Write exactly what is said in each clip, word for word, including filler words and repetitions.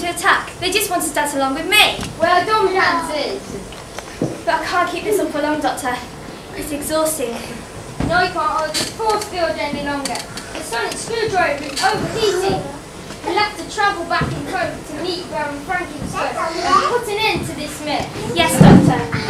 to attack. They just want to dance along with me. Well done, Francis. But I can't keep this up for long, Doctor. It's exhausting. No, you can't hold this force field any longer. The sonic screwdriver is overheating. We'll have to travel back in time to meet Baron Frankenstein and put an end to this mess. Yes, Doctor.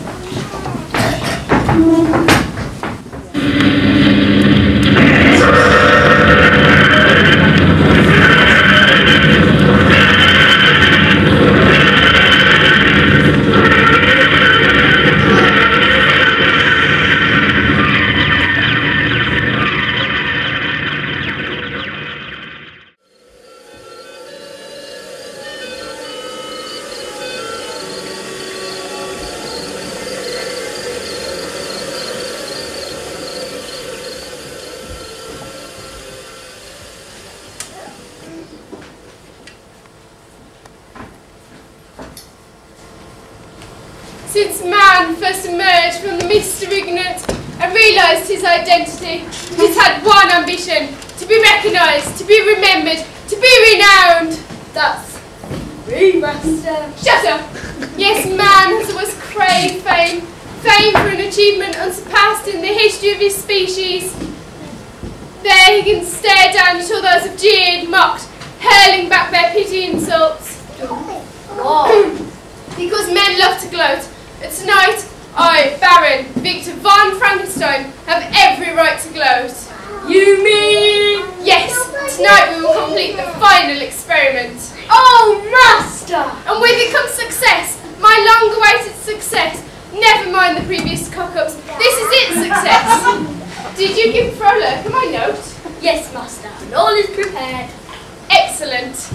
Since man first emerged from the mist of ignorance and realised his identity, he's had one ambition: to be recognised, to be remembered, to be renowned. That's me, Master. Shut up! Yes, man has always craved fame, fame for an achievement unsurpassed in the history of his species. There he can stare down at all those who've jeered, mocked, hurling back their petty insults. Why? Because men love to gloat. But tonight, I, Baron Victor von Frankenstein, have every right to gloat. You mean? Yes, tonight we will complete the final experiment. Oh, Master! And with it comes success, my long-awaited success. Never mind the previous cock-ups. This is it, success. Did you give Frollo my note? Yes, Master, and all is prepared. Excellent.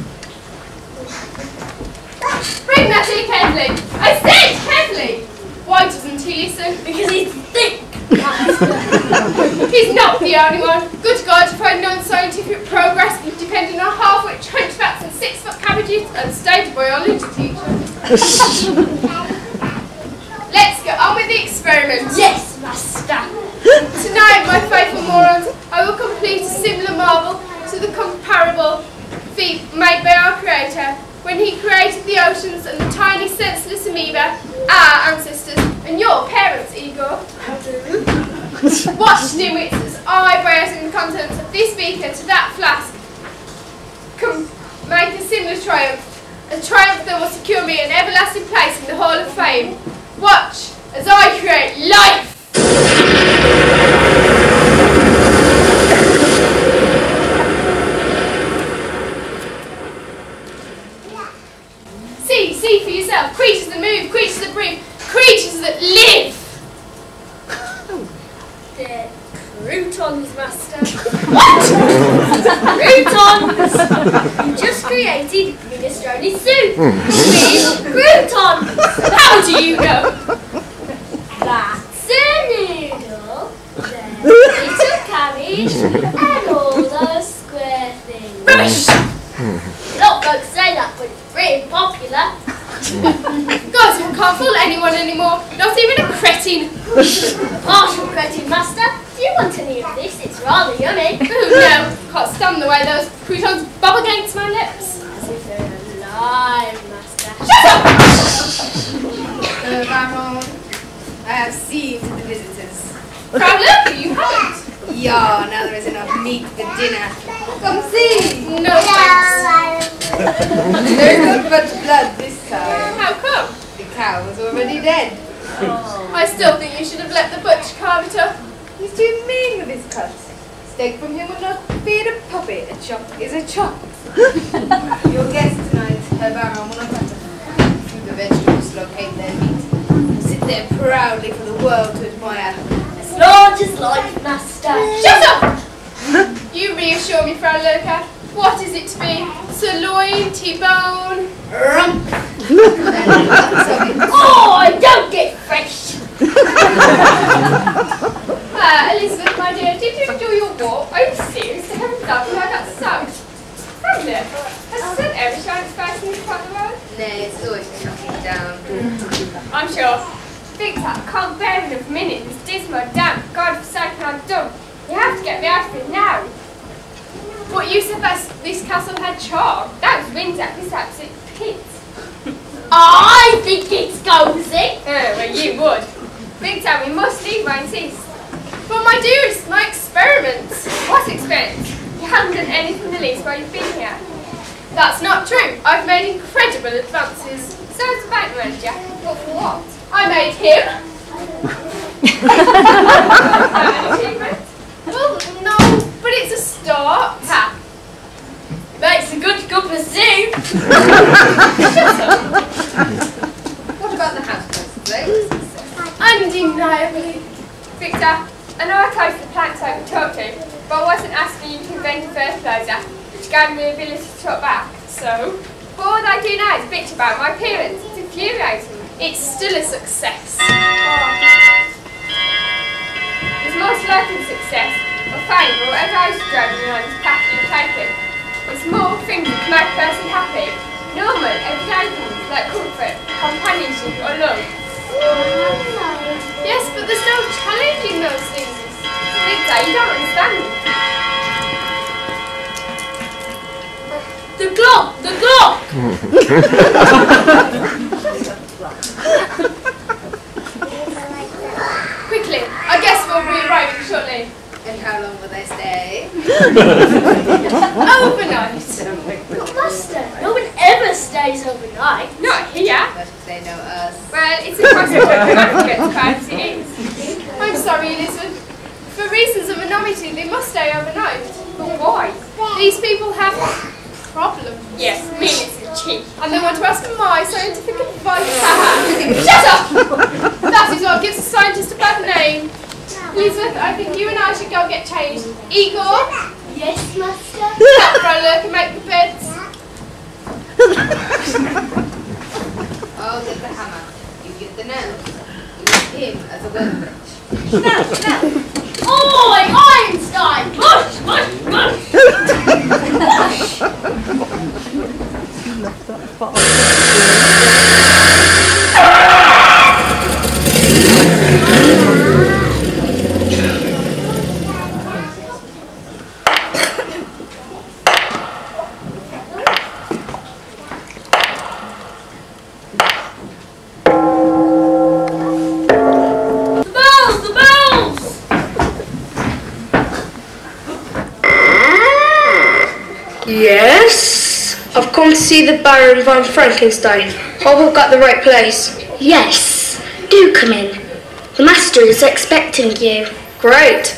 Bring that in carefully. I said carefully. Why doesn't he listen? Because he's thick. He's not the only one. Good God, if I'd known scientific progress depending on half-wit trench bats and six-foot cabbages, I'd stayed a biology teacher. Let's get on with the experiment. Yes, Master. Tonight, my faithful morons, I will complete a similar marvel to the comparable feat made by our Creator when he created the oceans and the tiny senseless amoeba, our ancestors, and your parents, Igor. Watch, nitwits, as I, by adding the contents of this beaker to that flask, can make a similar triumph, a triumph that will secure me an everlasting place in the Hall of Fame. Watch as I create life! See, see for yourself. Creatures that move, creatures that breathe, creatures that live! They're croutons, Master. What? Croutons! You just created minestrone soup with croutons! How do you know? That's a noodle, then little cabbage, and all those square things. Rubbish! A lot of folks say that, but it's pretty popular. God, I can't fool anyone anymore. Not even a cretin. Partial cretin, Master. Do you want any of this? It's rather yummy. Oh no, can't stand the way those croutons bob against my lips. As if they're alive, Master. Shut up! Uh, Baron, I have seen to the visitors. Frau Loki, you haven't. Yeah, now there is enough meat for dinner. Come see! No thanks. There's not much blood this time. How come? The cow was already dead. I still think you should have let the butcher carve it up. He's too mean with his cuts. Steak from him will not feed a puppy. A chop is a chop. Your guest tonight, Herr Baron, will not have to through the vegetables locate their meat. Sit there proudly for the world to admire. As large as life, Master. Shut up! You reassure me, Frau Loka. What is it to be? Sirloin, T-bone? Rump! Oh, I don't get fresh. Ah, Elizabeth, my dear, did you enjoy your walk? Are you serious? I haven't done like that sound. Frau Loka, has the sun ever shined face in this part of the road? Nay, it's always chucking down. I'm sure. Victor, I can't bear enough minute in this dismal, damp, God-forsaken old dump. You have to get me out of it now. What you said that this castle had charm? That was Windsor. This absolute pit. I think it's cozy. Oh, well, you would. Victor, we must leave, I insist. But my dearest, my experiments. What experiments? You haven't done anything the least while you've been here. That's not true. I've made incredible advances. So it's a bank manager. But for what? I made him. An achievement? Well, no, but it's a start. Ha. Makes a good cup of soup. What about the house place? Undeniably. Victor, I know I closed the plants I would talk to, but I wasn't asking you to invent a fertiliser, which gave me the ability to talk back. So, But all I do now is bitch about my appearance. It's infuriating. it's still a success. There's more to life than success, or fame, or whatever else you're driving on this path you've taken. There's more things that can make a person happy. Normal, everyday things like comfort, companionship, or love. Yes, but there's no challenging those things. Victor, you don't understand. The clock, the clock. Quickly, I guess we'll be arriving shortly. And how long will they stay? Overnight. Master, no one ever stays overnight. Not here. But they know us. Well, it's impossible to get as bad as it is. I'm sorry, Elizabeth. For reasons of anonymity, they must stay overnight. But why? These people have problems. Yes, meanness and cheek. And they want to ask for my scientific advice. Shut up! That is what gives a scientist a bad name. Elizabeth, I think you and I should go get changed. Igor, Yes, master. help Frolic and make the beds. I'll get the hammer. You get the nails. Use him as a workbench. Oi, Einstein! Mush, mush, mush! The bells, the bells! Yes? I've come to see the Baron von Frankenstein. Hope I've got the right place. Yes, do come in. The master is expecting you. Great.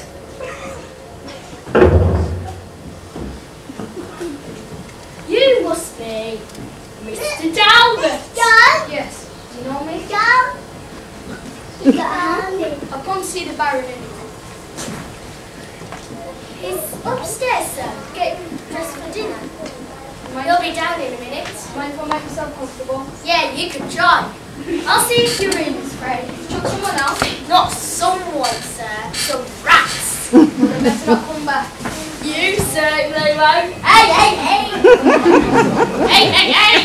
You must be Mister Talbot. Yes. You know me? I've come to see the Baron anyway. He's upstairs, sir, getting dressed for dinner. He'll be down in a minute. Mind if I make myself comfortable? Yeah, you can try. I'll see if your room is ready. Chuck someone else. Not someone, sir. Some rats. They better not come back. You certainly won't. Hey, hey, hey! Hey, hey, hey!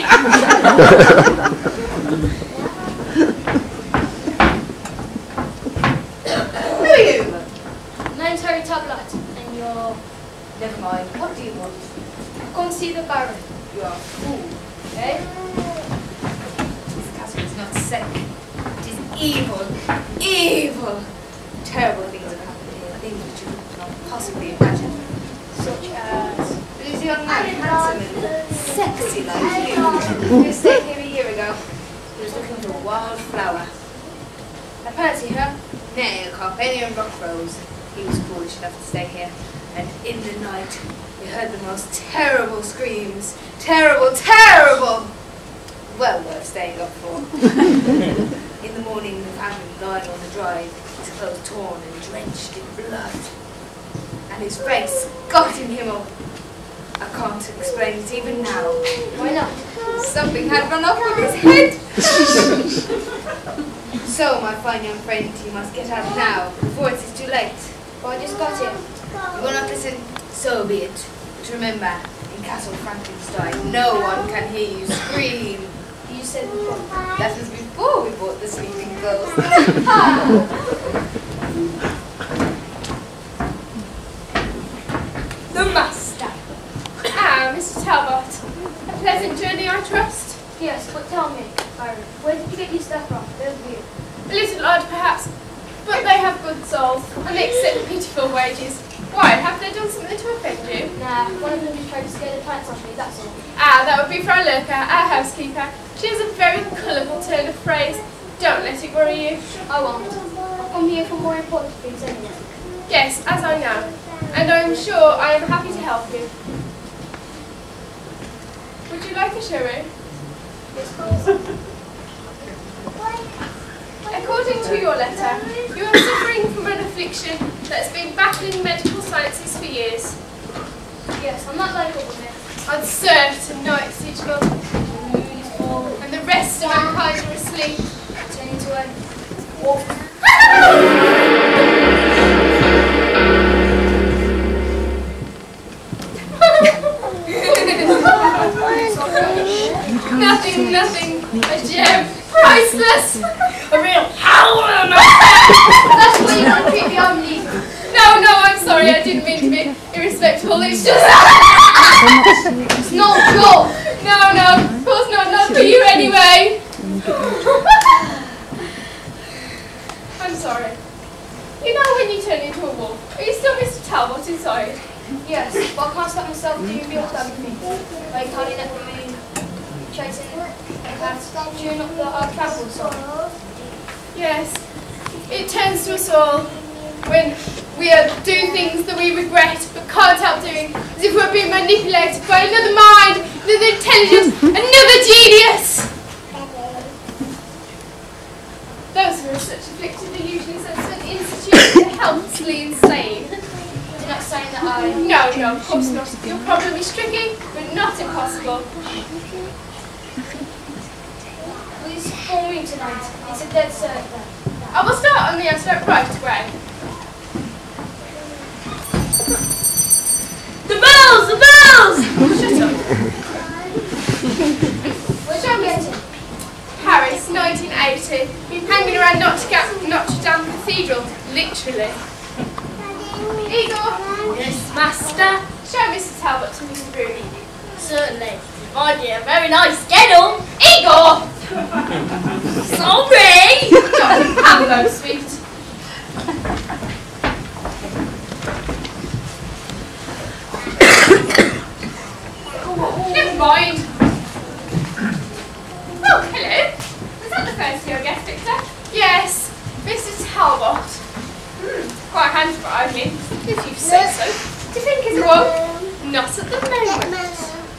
Who are you? Name's Harry Tublat, and you're... Never mind. What do you want? I've come to see the Baron. You are a fool. Eh? This castle is not safe. It is evil. Evil. Terrible things have happened here. Things which you could not possibly imagine. Such as... This young man, handsome and sexy like you, who stayed here a year ago. He was looking for a wild flower. I fancy her. Nay, a Carpathian rock rose. He was foolish enough to stay here. And in the night, we heard the most terrible screams. Terrible, terrible! Well worth staying up for. In the morning, we found him lying on the drive, his clothes torn and drenched in blood. And his face gotten him up. I can't explain it even now. Why not? Something had run off with his head. So, my fine young friend, you must get out now, before it is too late. But I just got here. You will not listen? So be it. But remember, in Castle Frankenstein, no one can hear you scream. You said before. That was before we bought the sleeping girls. The master. good souls, and they accept pitiful wages. Why, have they done something to offend you? Nah, one of them just tried to scare the plants off me, that's all. Ah, that would be Frau Lurker, our housekeeper. She has a very colourful turn of phrase. Don't let it worry you. I won't. I've come here for more important things anyway. Yes, as I know. And I am sure I am happy to help you. Would you like a sherry? Yes, please. According to your letter, you are suffering from an affliction that has been battling medical sciences for years. Yes, I'm not like a woman. On certain nights each month, The moon is full. and the rest of mankind are asleep. Turn into a wolf. Nothing, nothing. A gem. Priceless. A real howler, man! That's why you don't treat me, I'm leaving. No, no, I'm sorry. I didn't mean to be irrespectful. It's just... It's not your. No, no, of course not. Not for you anyway. I'm sorry. You know when you turn into a wolf, are you still Mister Talbot inside? Yes, but I can't stop myself doing real dumb things. Like hiding at the moon, chasing the cats, chewing up the hard travel song. Yes. It turns to us all when we uh, do things that we regret but can't help doing, as if we're being manipulated by another mind, another intelligence, another genius. Those who are such afflicted are usually sent to an institute that helps the insane. You're not saying that I... No, no, of course not. Your problem is tricky, but not impossible. Please call me tonight. It's a dead cert. I will start on the antelope right away. The bells! The bells! Shut up. Where's your getting? Paris, nineteen eighty. Been hanging around Notre Dame, Notre Dame Cathedral, literally. Igor! Yes, master. Show Mister Talbot to Missus Rooney. Certainly. My dear, very nice schedule. Igor! Sorry! Don't have those, sweet. Never mind. Oh, hello. Is that the first of your guest, Victor? Yes, Mister Talbot. Hmm, quite handy for I mean, if you say so. Do you think it's one? Not at the moment.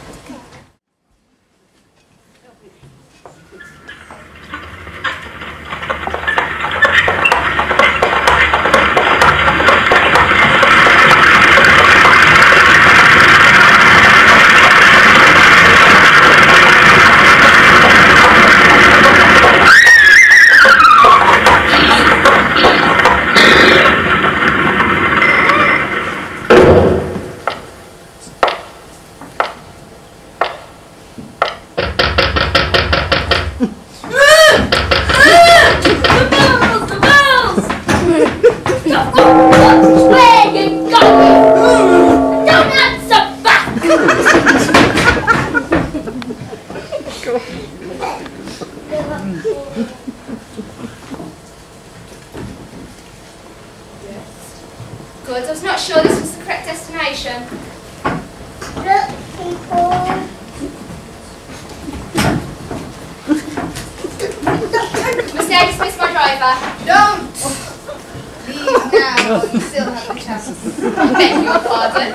Good, I was not sure this was the correct destination. Look, people. Must I dismiss my driver? Don't! Leave now, you still have a chance. Beg your pardon.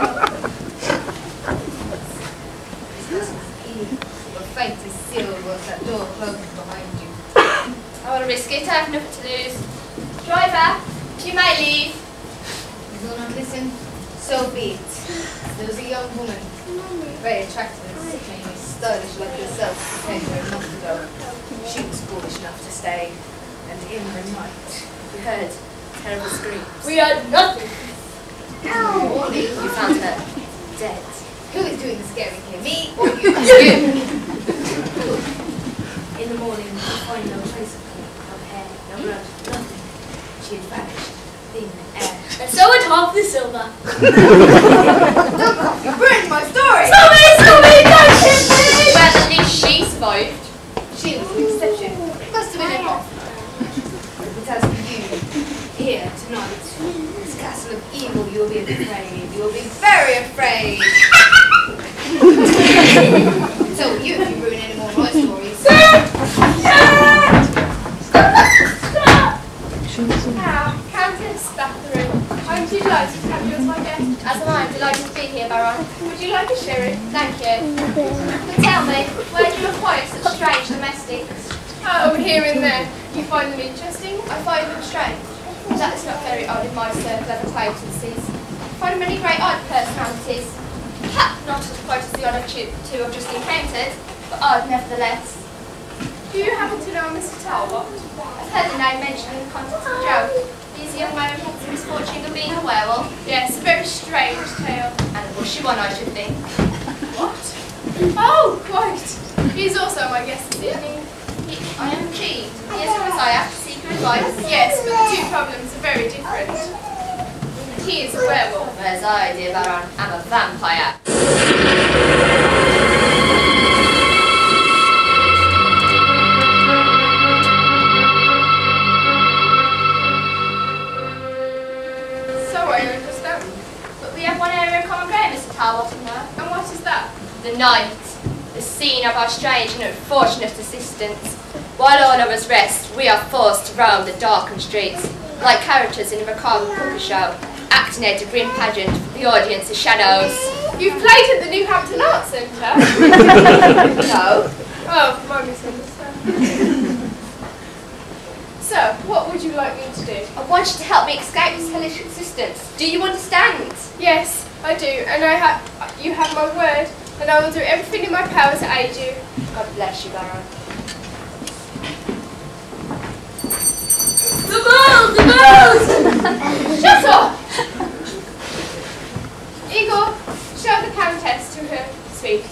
Your fate is sealed once that door closes behind you. I want to risk it, I have nothing to lose. Driver, you may leave. You will not listen, so be it. There was a young woman, very attractive and extremely stylish like yourself, who came here a month ago. She was foolish enough to stay, and in the night we heard terrible screams. We are nothing. In the morning you found her dead. Who is doing the scaring here, me or you? You. In the morning you find no trace of her, no hair, no blood, nothing. She had vanished, thin air. And so had half the silver. Don't you ruined my story! Tommy, Tommy, don't hit me! Well, at least she survived. She was an exception. It must have been impossible. But as for you, here tonight. This castle of evil, you'll be afraid. You'll be very afraid. So you, if you ruin any more of my stories. Now, Countess Bathory, I'm delighted to have you as my guest. As am I, I'm delighted to be here, Baron. Would you like a sherry? Thank you. But tell me, where do you acquire such strange domestics? Oh, here and there. You find them interesting? I find them strange. That is not very odd in my circle of acquaintances. I find many great odd personalities. Perhaps not as quite as the other two two I've just encountered, but odd nevertheless. Do you happen to know Mister Talbot? I've heard the name mentioned in the context of a joke. These young man had the misfortune of being a werewolf. Yes, a very strange tale. And a bushy one, I should think. What? Oh, quite. He's also my guest this evening. He, I am intrigued. He is from as I have to seek your advice. Yes, but the two problems are very different. He is a werewolf. Whereas I, dear Baron, am a vampire. So I understand. But we have one area of common ground, Mister Talbot and I. And what is that? The night, the scene of our strange and unfortunate assistance. While all of us rest, we are forced to roam the darkened streets, like characters in a macabre puppet show, acting out a grim pageant for the audience of shadows. You've played at the New Hampton Arts Centre? No. Oh, my misunderstanding. So, what would you like me to do? I want you to help me escape this hellish existence. Do you understand? Yes, I do, and I have. You have my word, and I will do everything in my power to aid you. God bless you, Baron. The balls! The balls! Shut up! Igor, show the Countess to her suite.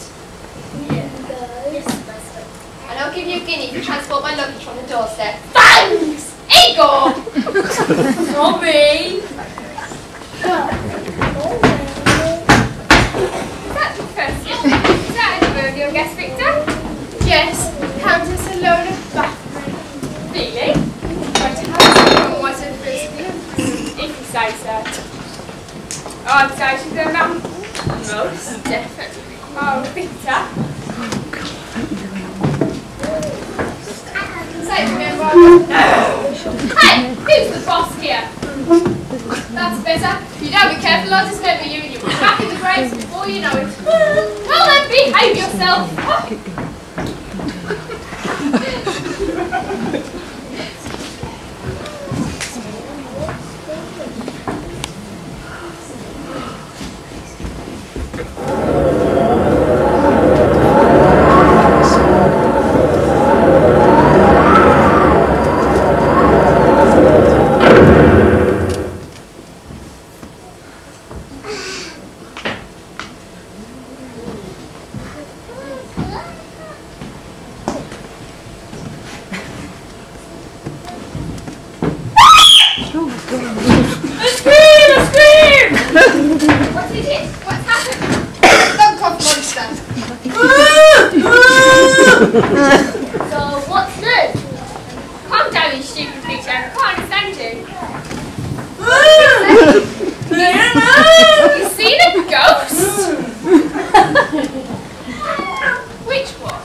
And I'll give you a guinea to transport my luggage from the doorstep. Thanks! Igor! Not me! Is that the first year? Is that Edinburgh, your guest Victor? Yes, Countess Alona Bathory. Really? But how was it first? If you say so. Oh, I'm sorry, she's going down. Most definitely. Oh, Victor. Say it again, Roger. Hey, who's the boss here? That's better. If you don't be careful, I'll dismember you and you'll be back in the graves before you know it. Well then, behave yourself. What is it? What's happened? Don't cough, monster. So, what's new? Calm down, you stupid creature. I can't understand you. You seen a ghost? Which one?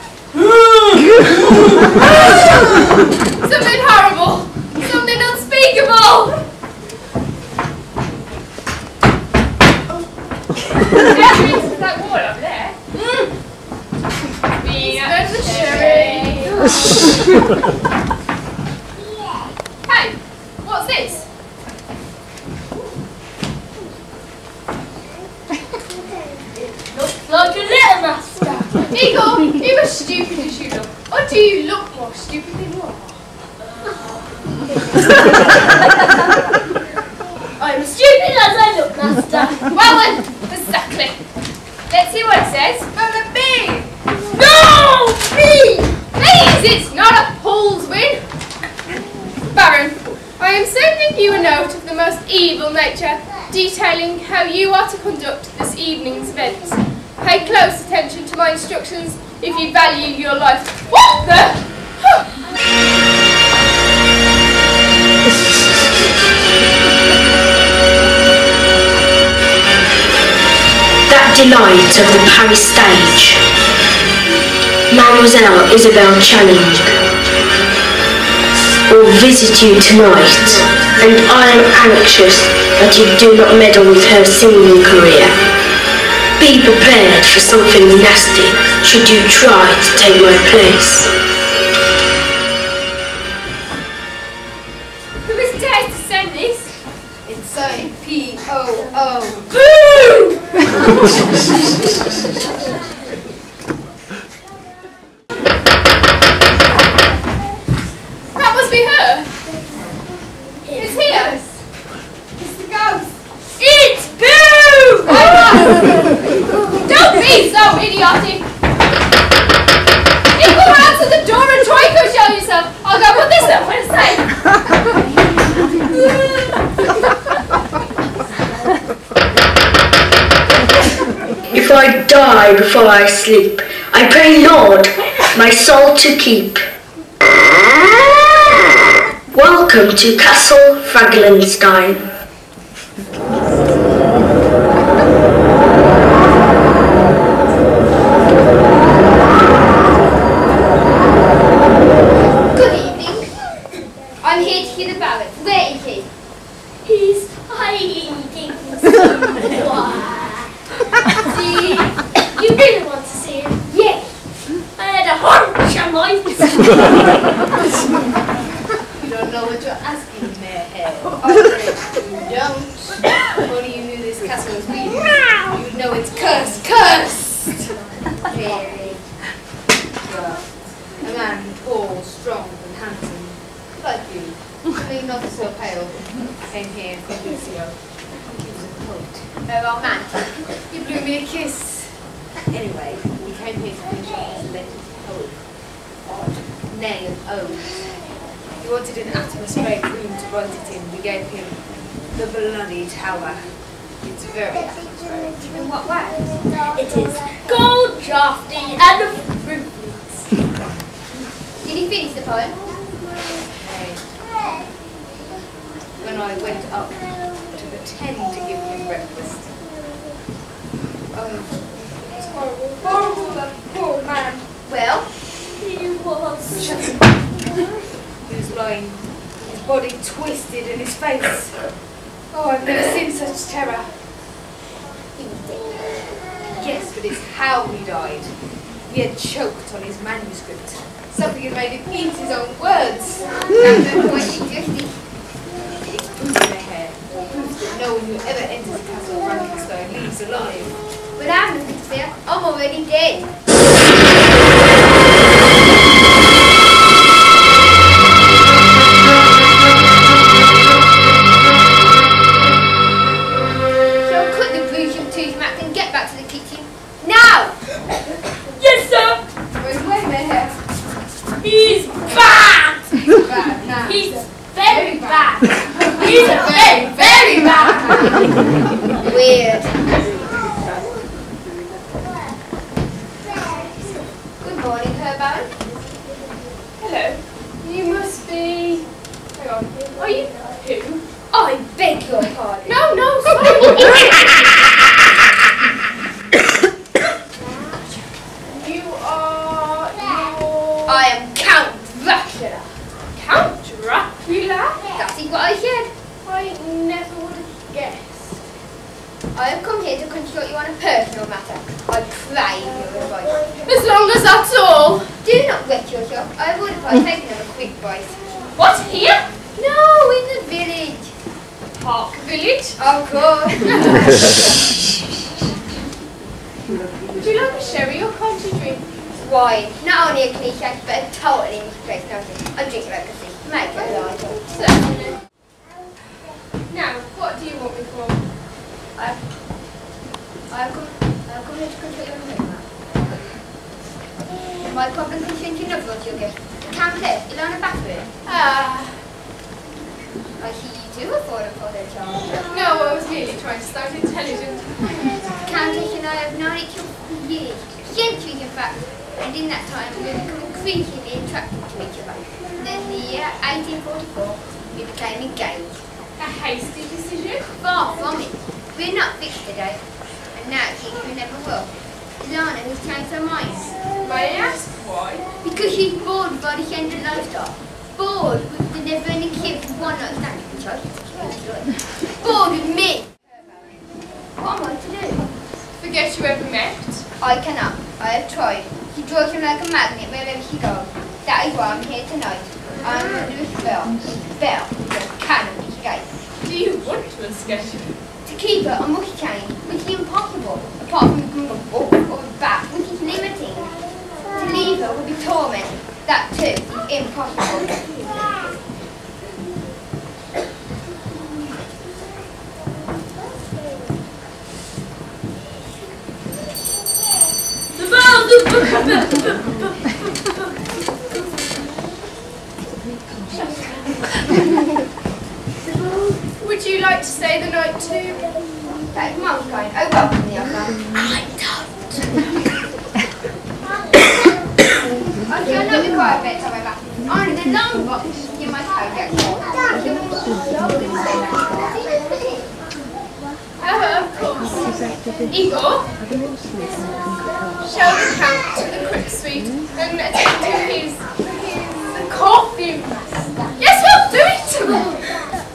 Something horrible! Something unspeakable! There's that wall up there. Being at the sherry. Hey, what's this? Looks like a little master. Igor, you as stupid as you look. Or do you look more stupid than you are? I'm as stupid as I look, master. Well then, exactly. Let's see what it says. Follow me. No! Me! Please, it's not a Paul's win. Baron, I am sending you a note of the most evil nature, detailing how you are to conduct this evening's events. Pay close attention to my instructions if you value your life. What the? delight of the Paris stage, Mademoiselle Isabelle Channing will visit you tonight, and I am anxious that you do not meddle with her singing career. Be prepared for something nasty should you try to take my place. Who was dared to send this? It's signed P O O. That must be her. It's here. It's the ghost. It's Boo! Don't be so idiotic. You go out to the door and try to show yourself. I'll go put this up and say. If I die before I sleep, I pray Lord my soul to keep. Welcome to Castle Fraglenstein. Good evening. I'm here to hear the Baron. Where is he? He's hiding somewhere. See, you really want to see him? Yes. I had a hunch I might. You don't know what you're asking there, Head. Oh, you don't. Only you knew this castle was being used. You know it's cursed, cursed! Really? Well, a man tall, strong, and handsome, like you, only not so pale, came here a few weeks ago. He was a poet. A romantic. He blew me a kiss. Anyway, he came here to finish off his latest poem. Odd, nay, an ode. He wanted an atmospheric room to write it in. We gave him the Bloody Tower. It's very atmospheric. In what way? It is gold, drafty, and fruitless. Did he finish the poem? Nay. When I went up to pretend to give him breakfast, oh, it's horrible, horrible, that poor man. Well, He was. He was lying, his body twisted in his face. Oh, I've never seen such terror. he was dead. Yes, but it's how he died. He had choked on his manuscript. Something had made him eat his own words. That's the point exactly. It's proof in their hair. Proof that no one who ever enters the castle of Frankenstein leaves alive. But I'm looking to say, I'm already dead. So cut the bruise tooth, Max, and get back to the kitchen. Now! Yes, sir. Where's Wayne here? He's bad. He's bad now. He's very bad. He's a very, very bad. Weird. Good morning, Herr Baron. Hello. You must be. Hang on. Are you who? I beg your pardon. No, no, sorry. You are. Your... I am Count Dracula. Count Dracula? That's what I said. I never would have guessed. I have come here to consult you on a personal matter. I crave your advice. As long as that's all. Do not wet yourself. I would have taken of a quick bite. What, here? No, in the village. Park Village? Of course. Would you like a sherry or country drink? Wine. Not only a cliche, but a totally misplaced notion. I drink like a thief. Make it lighter. Certainly. Now, what do you want me for? I I have come, I have come here to consult you on a personal matter. My problem concerns another of your guests. The Countess, Ilona Bathory. Ah, I see you do afford a father child. no, I was merely trying to sound intelligent. Countess and I have known each other for years, centuries in fact, and in that time we have become increasingly attracted to each other. Then in the year eighteen forty-four, we became engaged. A hasty decision? Far from it. We're not fixed today, and and now she who never will. Lana who's changed her mind. May I ask why? Because she's bored with all the gender lifestyle. Bored with the never-ending kids who want not standing control. Bored with me. What am I to do? Forget you ever met? I cannot. I have tried. She draws him like a magnet wherever she goes. That is why I'm here tonight. I'm under a spell. A spell that cannot be escaped. Do you want to escape? To keep her on mushy chain, which is impossible, apart from becoming a book or a bat, which is limiting. To leave her would be torment. That too is impossible. Would you like to stay the night too? That is Mum's kind. I welcome the offer. I don't. I shall not require a bed, however. Only the long box you must have get Uh, of course. Igor, shall we come to the Crick Suite and attend to his, his coffee? Yes, we'll do it!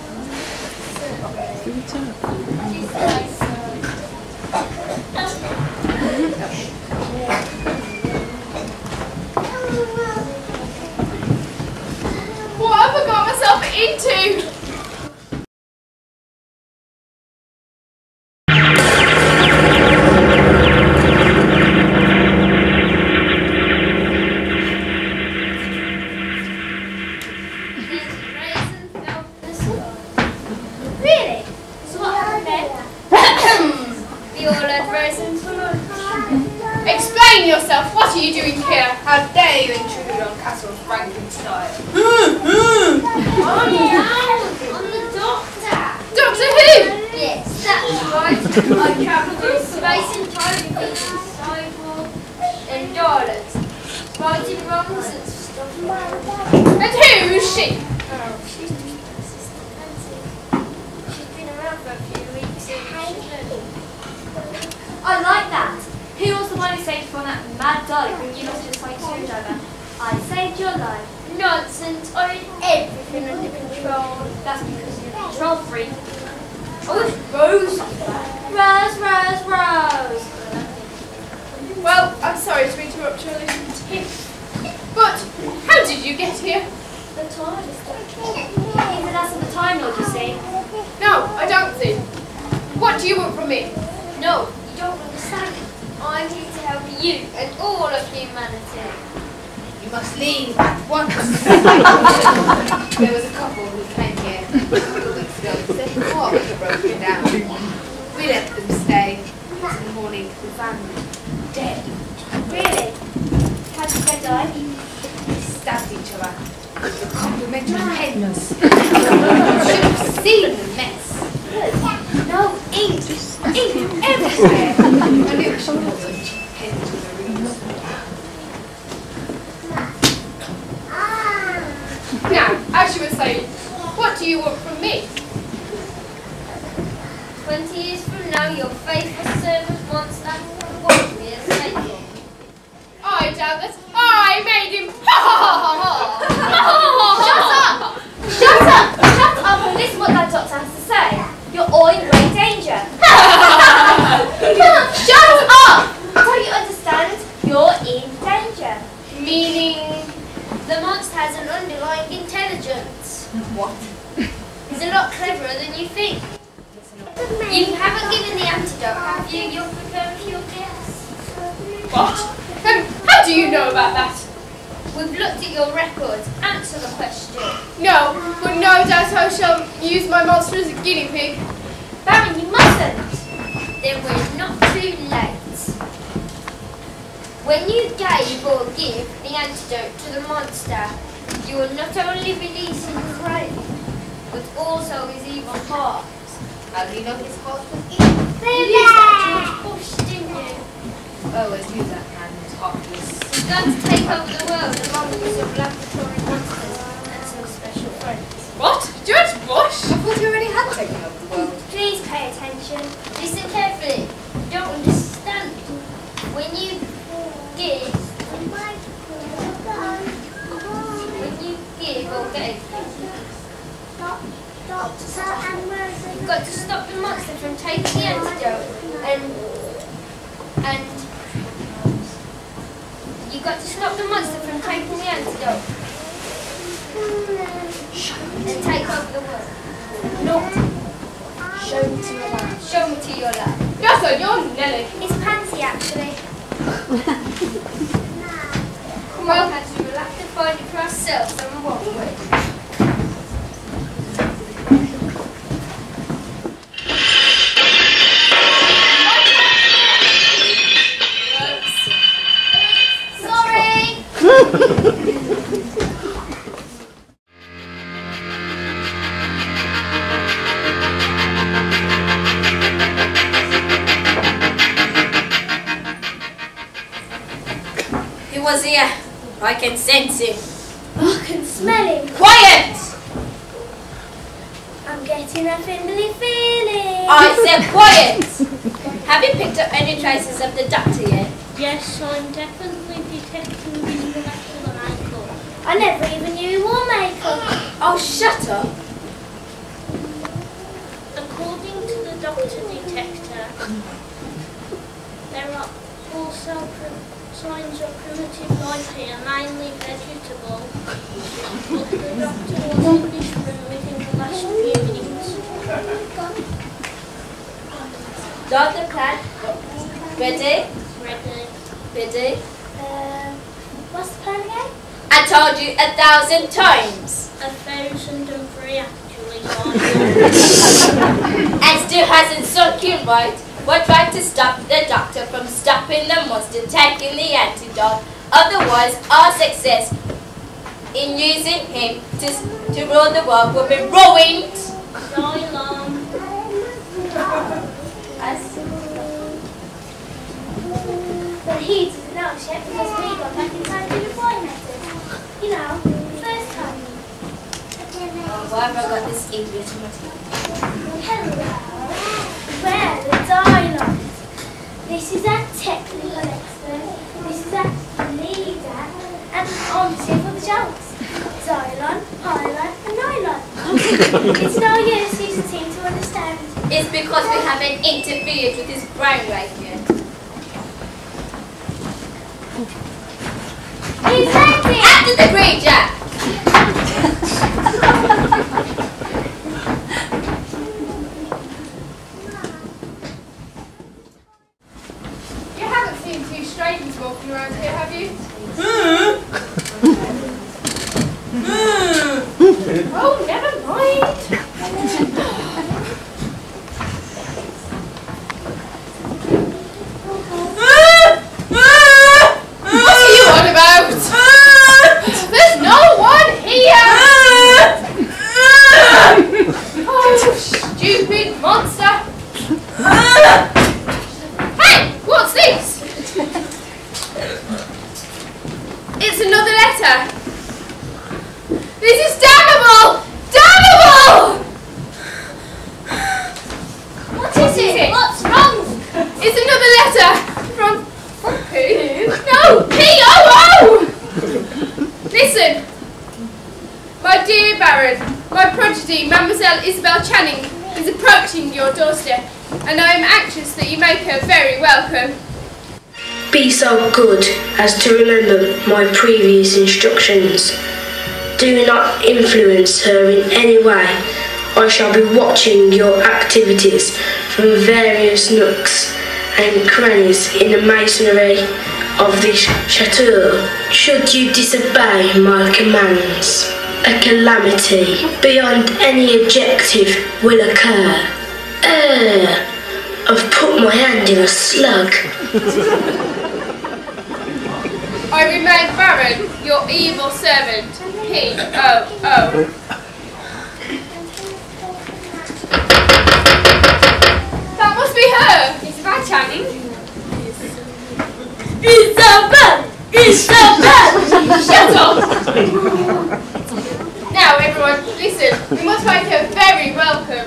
What have I got myself into? Really? So what happened then? We all had raisins for lunch. Explain yourself. What are you doing here? How dare you intrude on Castle Frankenstein? Oh yeah, I'm the doctor. Doctor Who? Yes, that's right. I travel through space and time between cyborg and Daleks, righting wrongs and stuff. And who is she? Oh, she's just my assistant Nancy. She's been around for a few weeks and I like that. Who was the one who saved you from that mad Dalek when you lost your sonic screwdriver? I saved your life. Nonsense. I did everything under control. That's because you're a control freak. I wish Rose was back. Rose, Rose, Rose. Well, I'm sorry to interrupt your little tip, but how did you get here? The TARDIS, Doctor. Even that's the Time Lord, you see. No, I don't see. What do you want from me? No, you don't understand. I'm here to help you and all of humanity. You must leave at once. There was a couple who came here a couple of weeks ago and said the car was broken down. We let them stay. In the morning, we found them dead. Really? How did they die? They stabbed each other with complimentary pens. You should have seen the mess. No, ink. Ink everywhere. I knew it wasn't pens with a ruse. Now, as you were saying, what do you want from me? Twenty years from now, your faithful servant Monster won't be a slave. I doubt that I made him. Ha ha ha ha! Shut up! Shut up and listen what that doctor has to say. You're all in great danger. Shut up! Don't you understand? You're in danger. Meaning, The monster has an underlying intelligence. What? He's a lot cleverer than you think. You haven't given the antidote, have you? You're preparing your guess. what? And how do you know about that? We've looked at your records. Answer the question. No, but no doubt I shall use my monster as a guinea pig. Baron, you mustn't. Then we're not too late. When you gave or give the antidote to the monster, you will not only release his brain, but also his evil heart. How do you know his heart was evil? You used that George Bush, didn't you? I always knew that man was heartless. He's going to take over the world along with some laboratory monsters and some special friends. What? George Bush? I thought you already had taken over the world. Please pay attention. Listen carefully. Don't forgetting. You've got to stop the monster from taking the antidote, and and you've got to stop the monster from taking the antidote, and take over the world. Not show me to your lab. Show me to your lab. That's on your Nelly. It's Pansy, actually. Come on, Pansy, we'll have to find it for ourselves, and we won't wait. He was here. I can sense him. I can smell him. Quiet! I'm getting a fimbly feeling. I said quiet! Have you picked up any traces of the doctor yet? Yes, I'm definitely detecting his molecular makeup. I never even knew he wore makeup. Oh, shut up! According to the doctor detector, there are also pr- signs of primitive life here, mainly vegetable. But the doctor was in this room within the last few minutes. Doctor Plan? Ready? Ready? Ready? Uh, what's the plan again? I told you a thousand times! A thousand and three, actually. And still hasn't sunk in, right? We're trying to stop the doctor from stopping the monster taking the antidote. Otherwise, our success in using him to, to rule the world will be ruined. Dylon. But he doesn't know yet because we got back in time to do the boy method. You know, first time. Oh, why have I got this idiot in my teeth? Hello. Well, the Dylon. This is our technical expert. This is our leader. And I'm here for the jokes. Dylon, pylon, and nylon. It's no use, you seem to understand. It's because we haven't interfered with his brain right yet. He's acting! After the great Jack! You haven't seen two strangers walking around here, have you? Oh, never mind. What are you on about? There's no one here! Oh, stupid monster! Hey, what's this? It's another letter. This is damnable! Damnable! What is it? What's wrong? It's another letter from from who? No, P O O. Listen, my dear Baron, my prodigy, Mademoiselle Isabel Channing, is approaching your doorstep, and I am anxious that you make her very welcome. Be so good as to remember my previous instructions. Do not influence her in any way. I shall be watching your activities from various nooks and crannies in the masonry of this chateau. Should you disobey my commands, a calamity beyond any objective will occur. Ugh, I've put my hand in a slug. I remain Baron, your evil servant, P O O. That must be her! Isabel Channing? Isabel! Isabel! Shut up! Now everyone, listen, we must make her very welcome.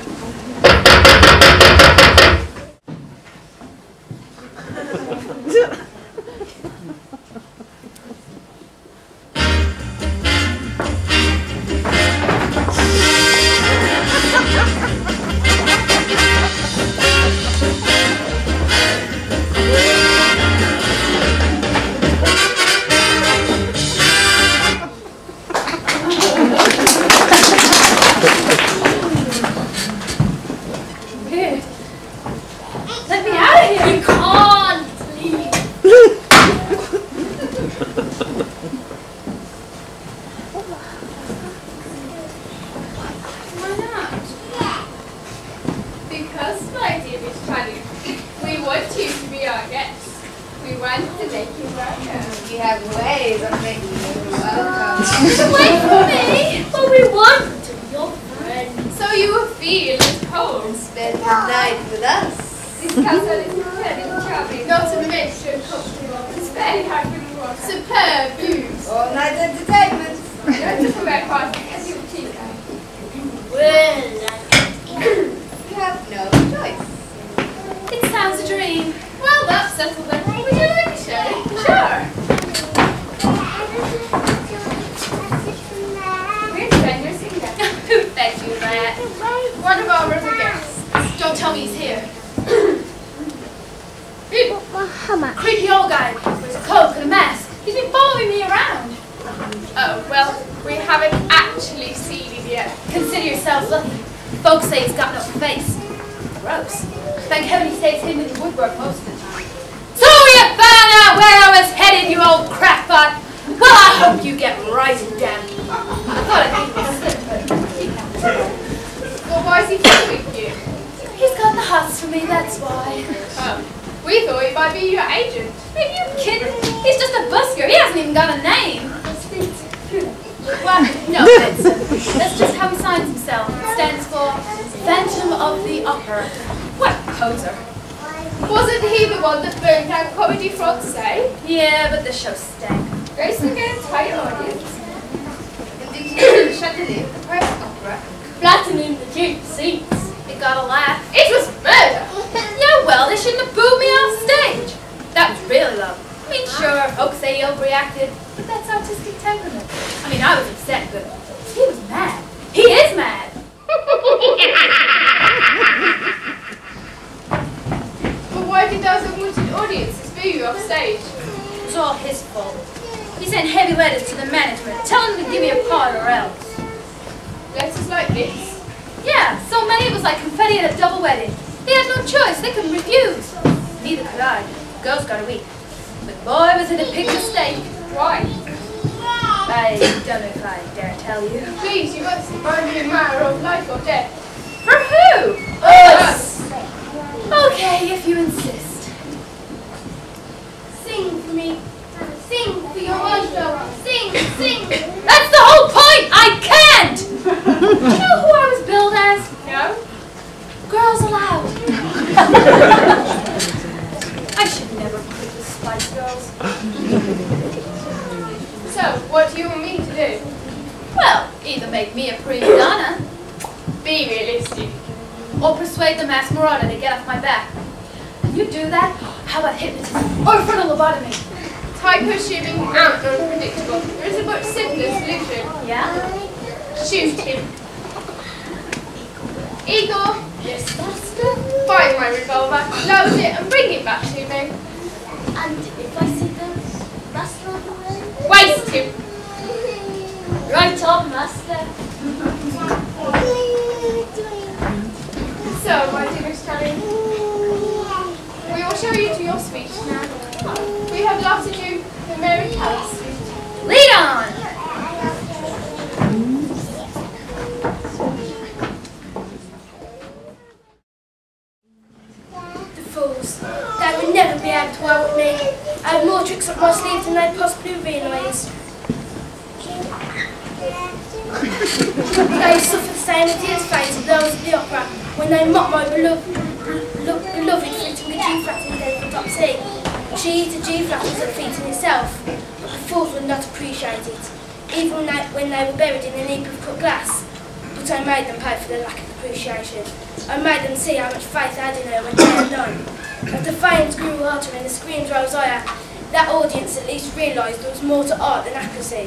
You have ways of making you welcome. Wait for me! But we want to be your friends. So you will feel at home. Spend the night with us. This castle is incredibly charming. Not to mention comfortable. It's very hard for the water. Superb views. All night entertainment. Don't just wear party as you keep. Well, You have no choice. It sounds a dream. Well, that's settled then. Would you like a sherry? Sure. We're friends, you're seeing that. Who fed you that? One of our other guests. Don't tell me he's here. Creepy old guy with a cloak and a mask. He's been following me around. Oh, well, we haven't actually seen him yet. Consider yourselves lucky. Folks say he's got no face. Gross. Thank heaven he stays hidden in the woodwork most of the time. So you found out where I was headed, you old crackpot. Well, I hope you get right down. I thought I'd give you a slip, but... Well, why is he following you? He's got the hots for me, that's why. Oh. We thought he might be your agent. Are you kidding? He's just a busker. He hasn't even got a name. Well, no, Benson. That's just how he signs himself. It stands for Phantom of the Opera. What a poser. Wasn't he the one that burned down Comedy Francais? Yeah, but the show stank. Grace will get a tight audience. And did you know the Chandelier, the press opera? flattening the cheap seats. It got a laugh. It was murder. Yeah, well, they shouldn't have booed me off stage. That was really low. I mean, sure, folks say he overreacted, but that's artistic temperament. I mean, I was upset, but he was mad. He is mad. But why did those unwanted audiences boo you off stage? It was all his fault. He sent heavy letters to the management, telling them to give me a part or else. Letters like this? Yeah, so many it was like confetti at a double wedding. They had no choice, they couldn't refuse. Neither could I. The girls got a week. But boy, was it a big mistake. Why? I don't know if I dare tell you. Please, you must find me a matter of life or death. For who? Us! Okay, if you insist. Sing for me. Sing for your wardrobe. Sing, sing. That's the whole point! I can't! Do you know who I was billed as? No. Girls Aloud. I should never quit the Spice Girls. So, what do you want me to do? Well, either make me a prima donna, be realistic, or persuade the mass marauder to get off my back. Can you do that? How about hypnotism or frontal lobotomy? Type assuming out unpredictable. There is a much simpler solution. Yeah? Shoot him. Igor. Yes, master. Find my revolver, load it, and bring it back to me. And if I see the master on the way? Waste him. Right on, master. So, my dearest Charlie, we will show you to your suite now. We have allotted you the Mary Palace suite. Lead on! The fools. They would never be able to out with me. I have more tricks up my sleeve than they possibly realise. They suffer the same hideous fate as those of the opera when they mock my beloved, beloved, beloved for eating a G-flat instead of a top C. She eats a G-flat as a feat in itself, but the fools would not appreciate it, even when they, when they were buried in an heap of cut glass. But I made them pay for their lack of appreciation. I made them see how much faith I had in her when they had none. As the flames grew hotter and the screams rose higher, that audience at least realised there was more to art than accuracy.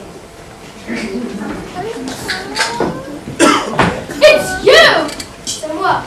It's you! Then what?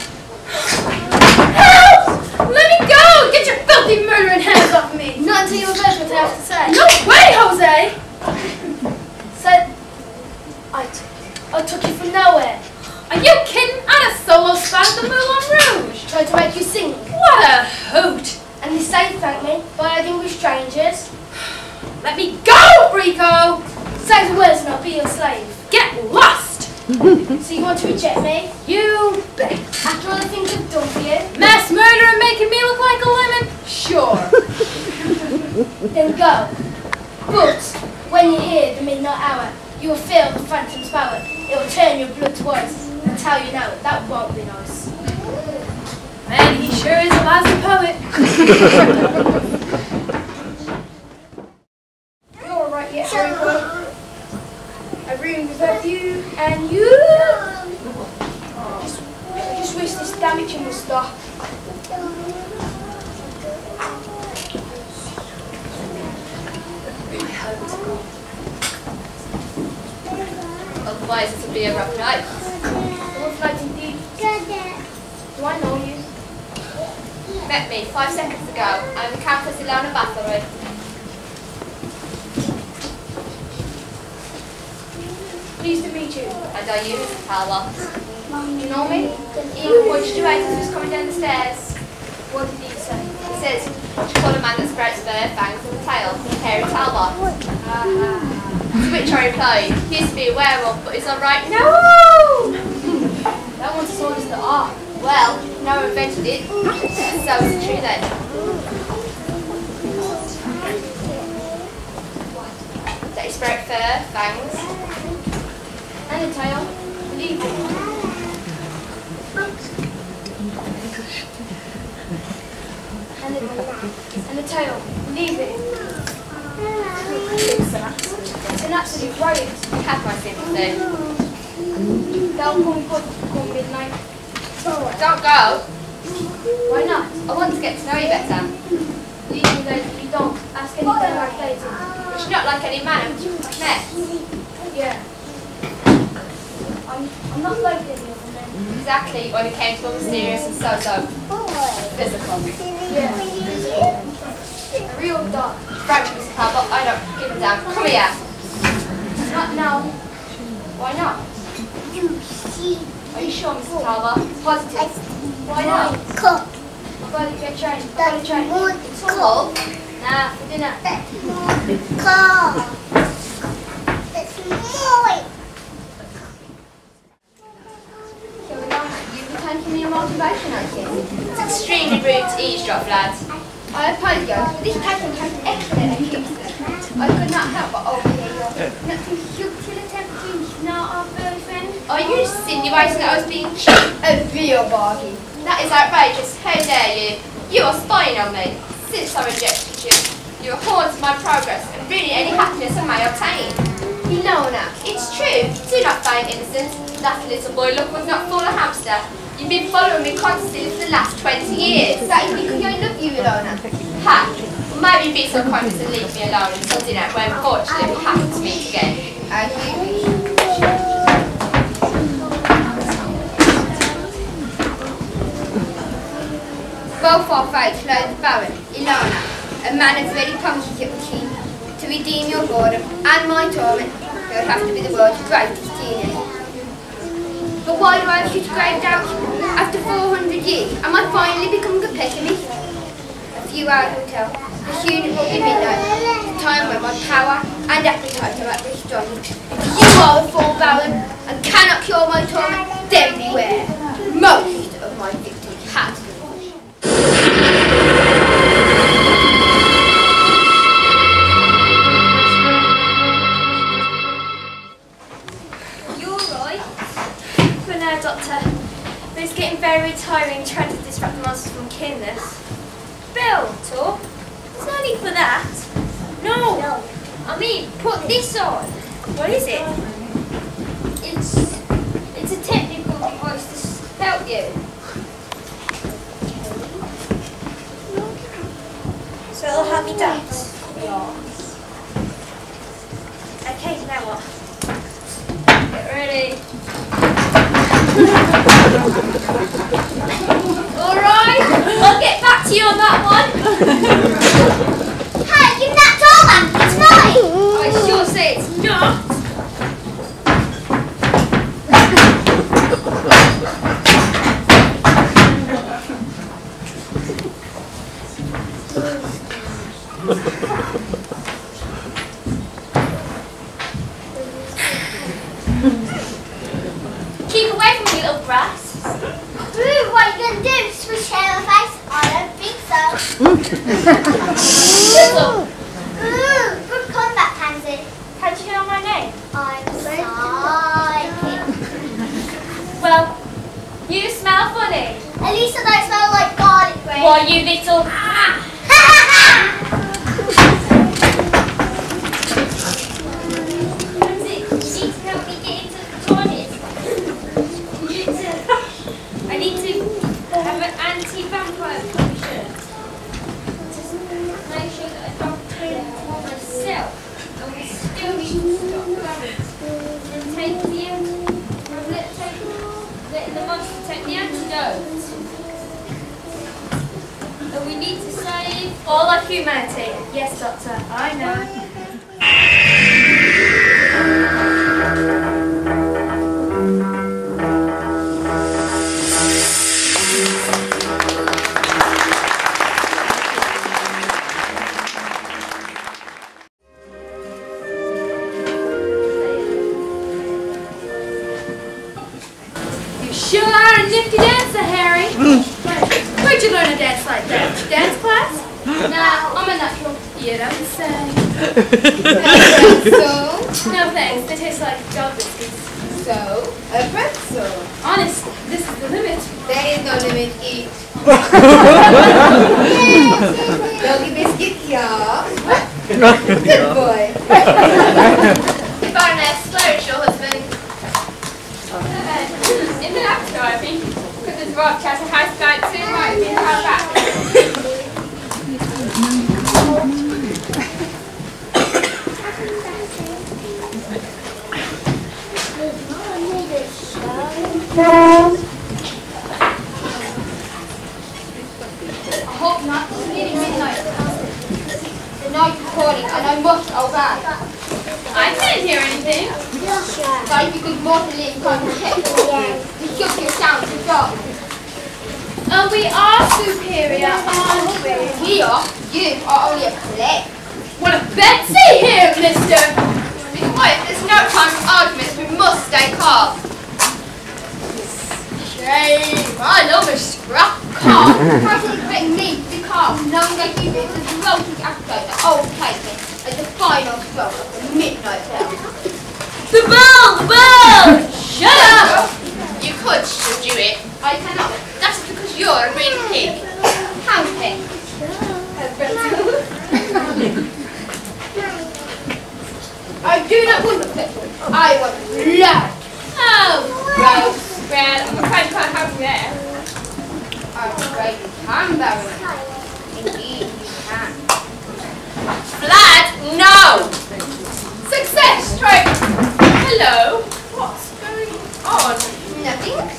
Help! Let me go! Get your filthy murdering hands off me! Not until you've heard what I have to say. No way, Jose! Said I took you. I took you from nowhere. Are you kidding? I had a solo spot at the Moulin Rouge! Tried to make you sing. What a hoot! And you say thank me by hiding with strangers. Let me go, Rico! Say the words and I'll be your slave. Get lost! So you want to reject me? You bet. After all the things I've done for you? Mass murder and making me look like a lemon? Sure. then go. But when you hear the midnight hour, you will feel the phantom's power. It will turn your blood to ice. I tell you now, that won't be nice. Man, he sure is a lousy poet. You're all right yet, Harry? A room without you and you. Just, I just wish this damaging would stop. Otherwise it'll be a rough night. Rough night indeed. Do I know you? Met me five seconds ago. I'm the Countess Ilona Bathory. Pleased to meet you. And are you Mister Talbot? You know me? Even pointed you out as he was coming down the stairs. What did he say? He says, she called a man that sprouts fur, fangs and a tail, Harry Talbot. Ah. To which I replied, he used to be a werewolf, but he's alright. No! That one's as old as the art. Well, no one invented it. So is it true then? That he sprout fur, fangs, And a tail. Believe it. And a, and a tail. Believe it. It's an absolute, it's an absolute riot. You have my sympathy. They'll come good come midnight. Don't go. Why not? I want to get to know you better. Leave me there if you don't. Ask anything like later. But you're not like any man I've met. Yeah. I'm, I'm not like any other men. Exactly, when it came to the mysterious and so-so. Physical. Yeah. A real dog. Right, Mister Talbot, I don't give a damn. Come here. Not now. Why not? Are you sure, Mister Talbot? Positive. Why not? I've got to get trained. I've got to train. It's all. Nah, for dinner. Here we go. You've been taking me a motivation, aren't you? It's extremely rude to eavesdrop, lads. I apologise, but this pattern has excellent acoustic. I could not help but overhear your not too subtle attempt to snarl our furry friend. Are you insinuating that I was being cheated? A real bargain. That is outrageous. How dare you? You are spying on me. Since I rejected you, you are haunting my progress and really any happiness I may obtain. Ilona, It's true. Do not feign innocence. That little boy look was not full of hamster. You've been following me constantly for the last twenty years. that is because I love you, Ilona. Ha! Well, maybe be so kind as to leave me alone until dinner when fortunately we happen to meet again. And you both our fights lies the Baron, Ilona, a man of very punctual machine. To redeem your boredom and my torment, there would have to be the world's greatest genius. But why do I have such grave doubts? After four hundred years, am I finally becoming a pessimist? A few hours will tell. The unit will be midnight, the time when my power and appetite are at their strongest. If you are a full Baron and cannot cure my torment, then beware. Most of my victims have to. Doctor, but it's getting very tiring trying to distract the monsters from killing us. Bill, talk. There's no need for that. No. no. I mean, put this on. What is it? It's it's a technical device to help you. So it'll help me dance. Okay, now what? Get ready. Alright, I'll get back to you on that one. Hey, give that doll back, it's mine! I sure say it's not. Keep away from me, little brat. Ooh, what are you going to do? Switch hair or face? I don't think so. Little. Well, you smell funny. At least I don't smell like garlic bread. Why, you little... Ramsey, you need to help me get into the toilet. I need to have an anti-vampire potion. Just make sure that I don't clean it for myself. And we still need to stop going. And take the antidote. Let take letting the monster take the antidote. And we need to save All of humanity. Yes, Doctor, I know. You sure are a nifty dancer, Harry. Where'd you learn to dance like that? Dance class? Nah, I'm a natural. You don't say. So, No thanks, they taste like dog biscuits. so, a pretzel. Honest, this is the limit. There is no limit, eat. Doggy biscuit, yeah. Good boy. Baroness, where is your husband? In the laboratory, I think. Because there's Rob Chatter House guide too, might be how back. I hope not. It's nearly midnight. The night is calling and I must obey. I can't hear anything. But if you could mortally come and check, we shook your sound to go. Oh, we are superior, aren't we? We are. You are only a play. What a Betsy here, mister! Be quiet, there's no time for arguments, we must stay calm. Shame, I love a scrap Calm. How can you expect me to be calm knowing that you did the roasting appetite that old Caitlin as the final stroke of the midnight bell? The bell! The bell! Shut up! You could subdue it. I cannot. That's because you're a green pig. How can? I do not want the petrol. I want blood. Oh, Gross. well, I'm afraid I can't help you there. I'm afraid you can, Baron. Indeed, you can. Vlad, no! Success, straight! Hello, what's going on? Nothing.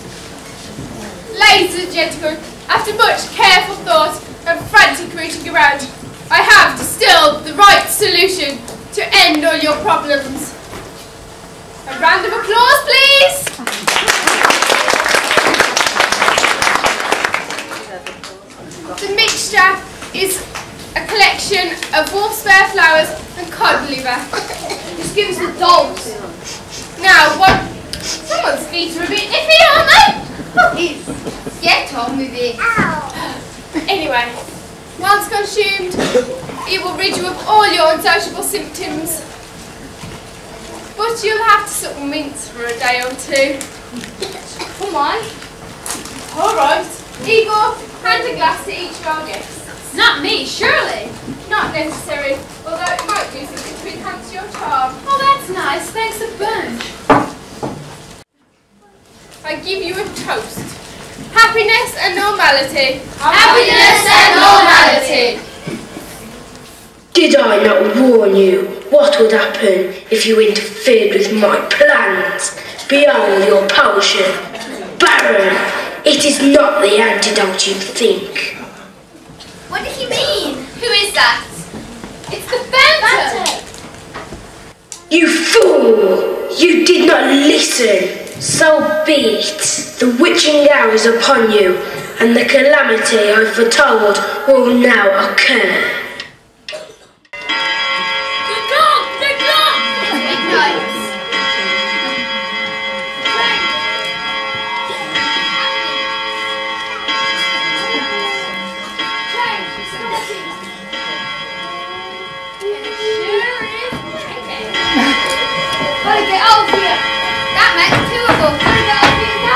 Ladies and gentlemen, after much careful thought and frantic reaching around, I have distilled the right solution to end all your problems. A round of applause, please! The mixture is a collection of wolfsbane flowers and cod liver. Just give us the dogs. Now, what? Someone's feet are a bit iffy, aren't they? It's get on with it. Anyway, once consumed, it will rid you of all your unsociable symptoms. But you'll have to suck mints for a day or two. Come on. Alright. Igor, hand a glass to each of our guests. Not me, surely. Not necessary, although it might do something to enhance your charm. Oh, that's nice. Thanks a bunch. I give you a toast. Happiness and normality. Happiness and normality. Did I not warn you what would happen if you interfered with my plans beyond your potion? Baron, it is not the antidote you think. What does he mean? Who is that? It's the Phantom. You fool! You did not listen. So be it. The witching hour is upon you, and the calamity I foretold will now occur. Gotta get out of here. That makes two of us. Gotta get out of here.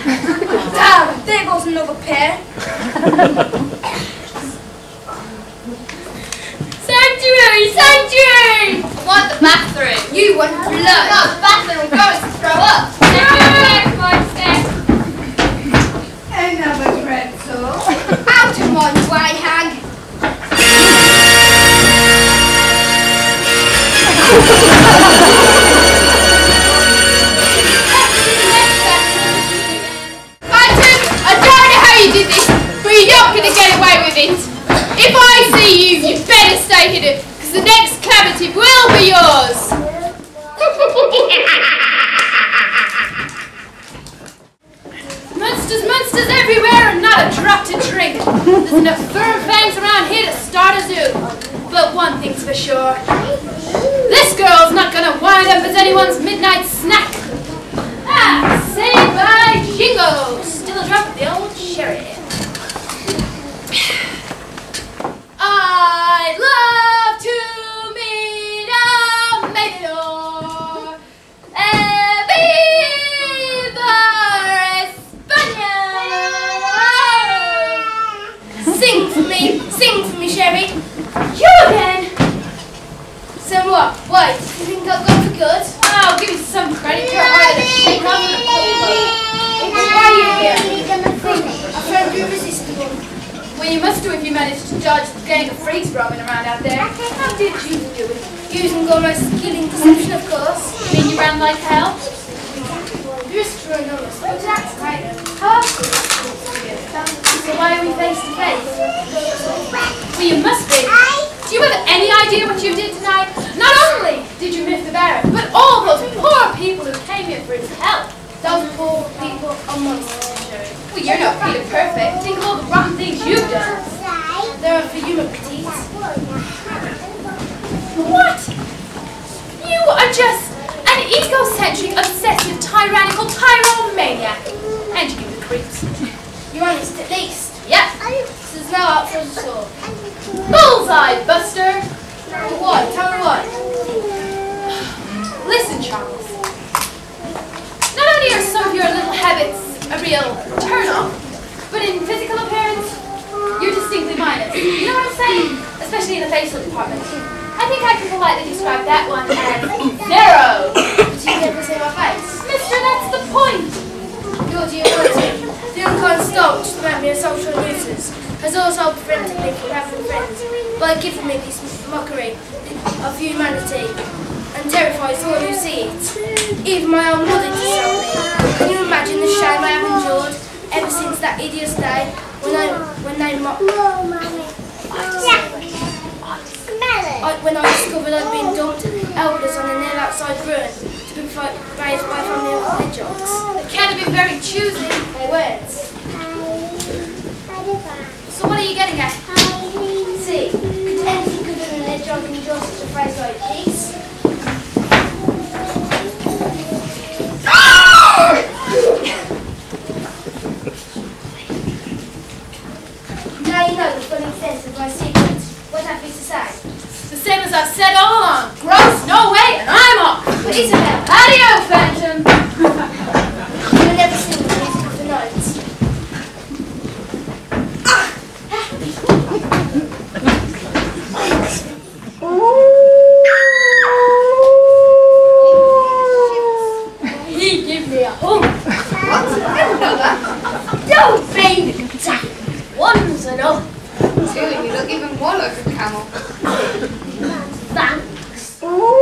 Damn, there goes another pair. Sanctuary! Sanctuary! I want the bathroom. You want blood. No, the bathroom. I'm going to throw up. Another pretzel. Out of my way, hag. Anton, I don't know how you did this, but you're not going to get away with it. If I see you, you better stay hidden, because the next calamity will be yours. Monsters, monsters everywhere and not a drop to drink. There's enough firm fangs around here to start a zoo. But one thing's for sure. This girl's not going to wind up as anyone's midnight snack. Ah, saved by Jingo. Still a drop of the old sherry. I'd love to meet a matador. Sing for me, sing for me, Sherry. You again? So what? Why? Do you think I've gone for good? Oh, give me some credit. You're higher than shake off in the Why are you here? I found you irresistible. Well, you must do if you manage to dodge the gang of freaks roaming around out there. How did you do it? Using all my skill in deception, of course. You mean you ran like hell? You're astronomers. But that's right. Huh? So why are we face to face? Well, you must be. Do you have any idea what you did tonight? Not only did you miss the Baron, but all those poor people who came here for his help. Those poor people are monsters, Sherry. Well, you're not Peter Perfect. Think of all the rotten things you've done. They're for human petite. What? You are just an egocentric, obsessive, tyrannical tyromaniac. And you the creeps. You're honest at least. Yep. So there's no out for us all. Bullseye, Buster. What? Tell me what. Listen, Charles. Not only are some of your little habits a real turn-off, but in physical appearance, you're distinctly minus. You know what I'm saying? Especially in the facial department. I think I can politely describe that one as narrow. But you never see my face. Mister, that's the point. Your deity, the unkind scout to make me a social nuisance, has also prevented me from having friends by giving me this mockery of humanity and terrifies all who see it. Even my own mother disowned me. Can you imagine the shame I have endured ever since that hideous day when I when they mocked me? I, when I discovered I'd been dumped helpless on a nail outside ruin to be raised by a family of hedgehogs. They can't have been very choosy. They weren't. So what are you getting at? See, could anything good than a hedgehog endure such a phrase like peace? Now you know the full extent of my secret. What have you to say? The same as I've said all along. Gross, no way, and I'm off. But Isabel, Adios, Phantom. you'll never sing the music of the night. He give me a home. Don't be that. One's enough. Two, you look even more like a camel. Thanks.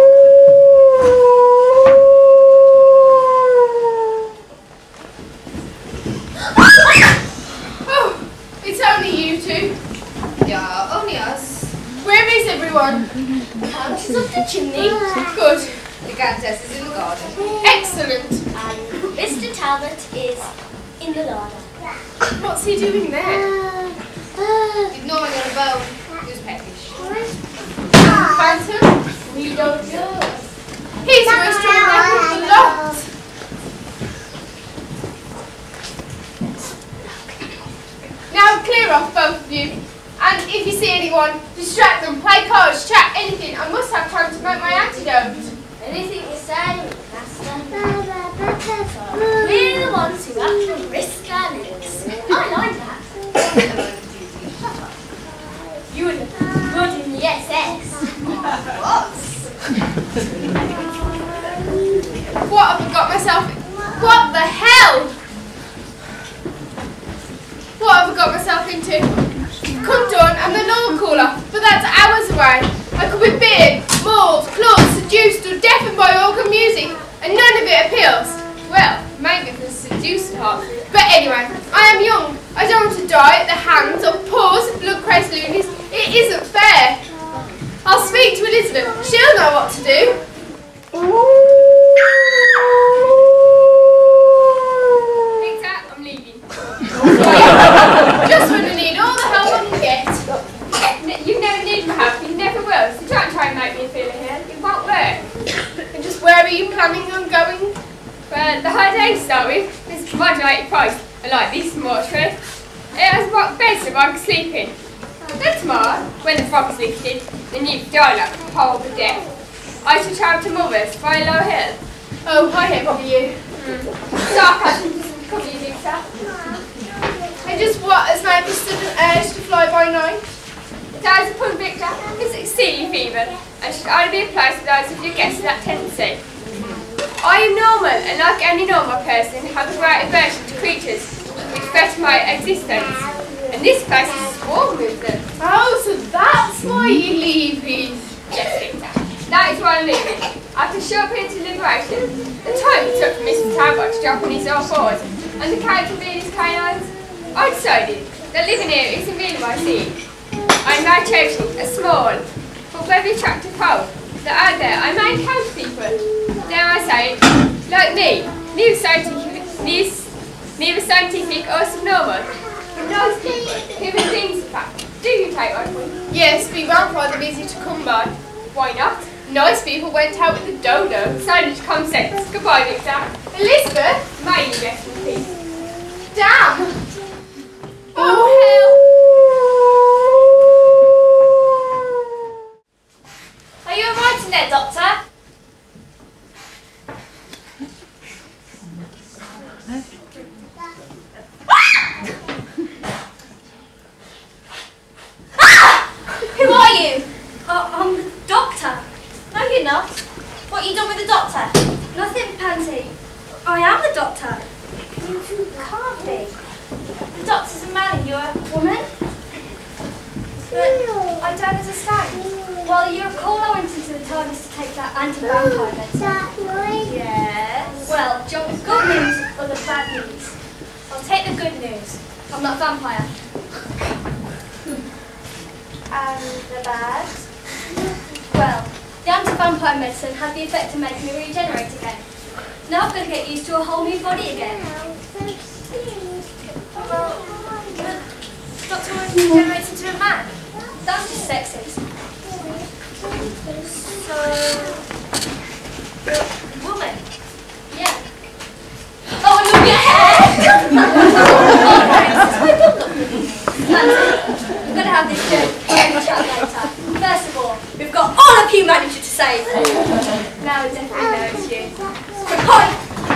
Oh, it's only you two. Yeah, only us. Where is everyone? Countess up the chimney. Good. The countess is in the garden. Excellent. And Mister Talbot is in the larder. What's he doing there? He's gnawing on a bone. He was peckish. Phantom? We don't know. He's a restaurant record of the lot. Now clear off, both of you. And if you see anyone, distract them, play cards, chat, anything. I must have time to make my antidote. Anything you say, Master. We're the ones who have to risk our necks. I like that. You would look good in the S S. What have I got myself in? What the hell? What have I got myself into? Come dawn and the law call off, but that's hours away. I could be bitten, mauled, clawed, seduced or deafened by organ music, and none of it appeals. Well, maybe the seduced part. But anyway, I am young. I don't want to die at the hands of poor, blood-crazed loonies. It isn't fair. I'll speak to Elizabeth. She'll know what to do. Victor, I'm leaving. Just when I need all the help I can get. You never need my help. You never will. So don't try and make me feel here. It won't work. And just where are you planning on going? Well, the holiday start with is modulated price. I like this mortuary. It has what beds so I can sleep in. Then tomorrow, when the fog's lifted, and you've died like a horrible death, I shall travel to Mother's by Low Hill. Oh, I envy you. Mm. Sarcasm doesn't cover you, Victor. And just what has made me sudden urge to fly by night? There's a pun, Victor. It's a sea fever, and should only be applied to those of your guests with that tendency. I am normal, and like any normal person, have a great aversion to creatures which threaten my existence. And this place is swarm with them. Oh, so that's why you're leaving? Yes, Victor. That is why I'm leaving. After a short period of liberation, the time it took for Mister Talbot to drop on his own forward, and the character being his canines, I decided that living here isn't really my scene. I am now cherishing a small, but very attractive hope that out there I may encounter people, dare I say, like me, neither scientific, neither scientific or subnormal, but nice people, human beings in fact. Do you take one? Yes, we won't find them easy to come by. Why not? Nice people went out with the dodo. Silent common sense. Goodbye, Victor. Elizabeth? May you rest in peace. Damn! Oh, hell! Are you alright in there, Doctor? Who are you? Uh, I'm the doctor. No, you're not. What you done with the doctor? Nothing, Pansy. I am the doctor. You can't be. The doctor's a man and you're a woman. But I don't understand. Well, your call I went into the TARDIS to take that anti-vampire medicine. Yes. Well, do you want the good news or the bad news? I'll take the good news. I'm not a vampire. And the bad? Well, the anti-vampire medicine had the effect of making me regenerate again. Now I've got to get used to a whole new body again. Well, the doctor wants to regenerate into a man. That's just sexist. So, you're a woman? Yeah. Oh, and look your hair! We've got to have this joke. We'll chat later. First of all, we've got all of humanity to save. Now I definitely know it's you. Hi.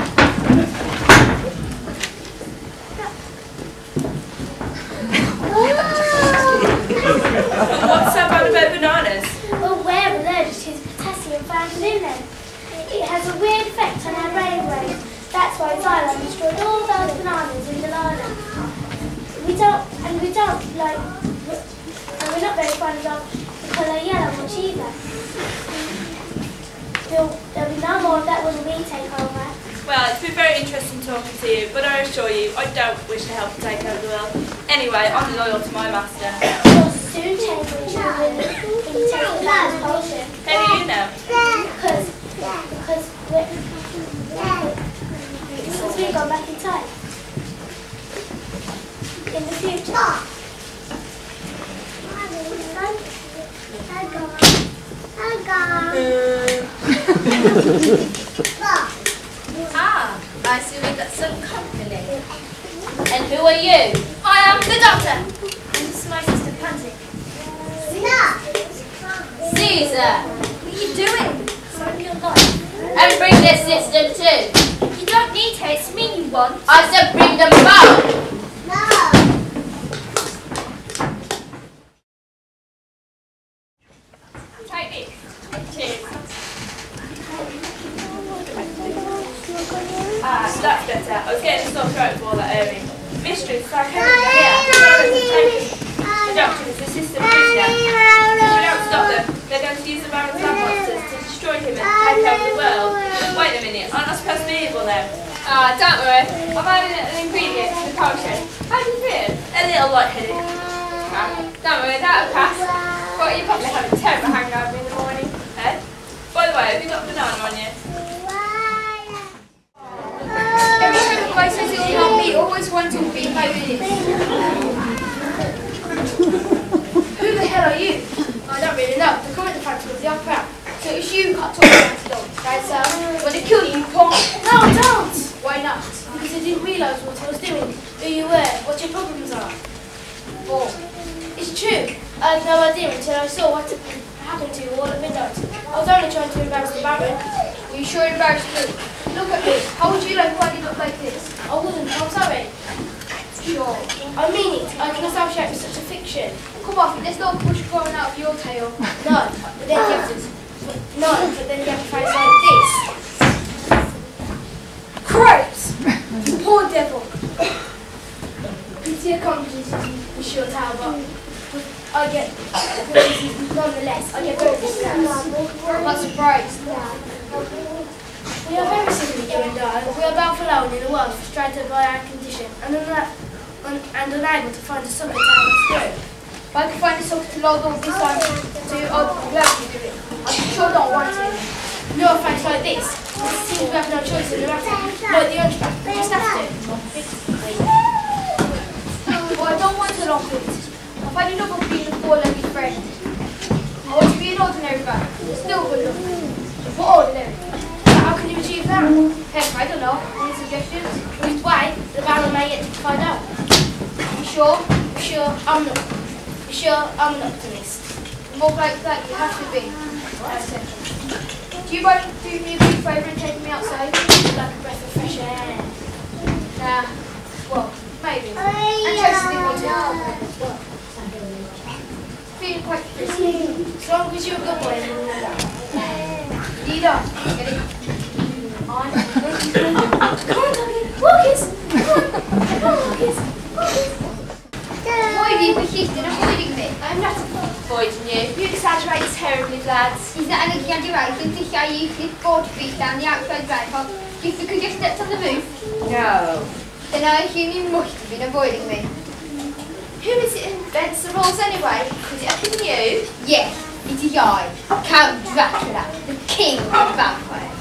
What's so bad about bananas? Well, we're allergic to the potassium found in them. It has a weird effect on our brain waves. That's why Xylem destroyed all those bananas in Delana. We don't, and we don't like, and we're not very fond of the colour yellow much either. There'll, there'll be no more of that when we take over. Well, it's been very interesting talking to you, but I assure you, I don't wish to help take over the world. Anyway, I'm loyal to my master. We'll soon change each other into the last potion. How do you know? Because, because we're, because we've gone back in time. In the future. Ah, I see we've got some company. And who are you? I am the doctor. And this is my sister Pansy. Caesar! What are you doing? Saving your life. And bring this sister too. You don't need her, it's me you want. I said bring them about. Take this. Cheers. Ah, so that's better. I was getting a sore throat for all that early. Mistress, so I came over here. The doctor is the assistant prisoner. If you don't stop them, they're going to use the Baron's land monsters to destroy him and take over the world. Wait a minute, aren't I supposed to be evil then? Ah, don't worry. I've added an ingredient to the potion. How do you feel? A little light-headed. Ah, don't worry, that'll pass. But you probably have a terrible hangover in the morning. Eh? By the way, have you got a banana on you? Every time the guy says it will help me, always wants to be like this. Who the hell are you? I don't really know. The current factor of the opera. So it's you got talking about dogs, right? So I'm going to kill you, punk. No, don't! Why not? Because I didn't realise what I was doing, who you were, what your problems are. Oh, It's true. I had no idea until I saw what happened to you all at midnight. I was only trying to embarrass the Baron. are you sure embarrassed me? Look at me. How would you like winding up like this? I wouldn't, I'm sorry. Sure. I mean it. I can associate with such a fiction. Come off it. There's no push growing out of your tail. No, but then you have to... No, but then you have to face like this. Cripes! You poor devil. Pity accomplishes Monsieur Talbot. I get... Nonetheless, I get very distressed. I'm not surprised. We are very simply, you and I. We are both alone in the world, frustrated by our condition, and, una un and unable to find a succor to help us through. If I could find a socket to load all this on to, I'd gladly do it. I sure don't want to. No face like this. It seems we have no choice in the matter. Like the hunchback, we just have to. Well, I don't want to long quit. I've had enough of being a four-legged friend. I want to be an ordinary man. Still good enough. But ordinary. How can you achieve that? Heck, I don't know. Any suggestions? Which way? The Baron may yet find out. You sure? You sure? I'm not. You sure? I'm an optimist. More like that, you have to be. That's it. Do you both do me a big favour and take me outside? Like a breath of fresh air. Nah. Well, maybe. And try to sleep on too. Feeling quite frisky. As long as you're a good boy, and you know that. Leader, get it? On. Come on, Doggy. Walkies. Come on. Come on, Walkies. Walkies. Avoiding the heat and avoiding me. I'm not avoiding you. You exaggerate terribly, lads. Is that an exaggeration to show you slip forty feet down the outside ramp just because you stepped on the roof? No. Then I assume you must have been avoiding me. Who is it who invents the rules anyway? Is it up in you? Yes, it is I, Count Dracula, the king of the vampires.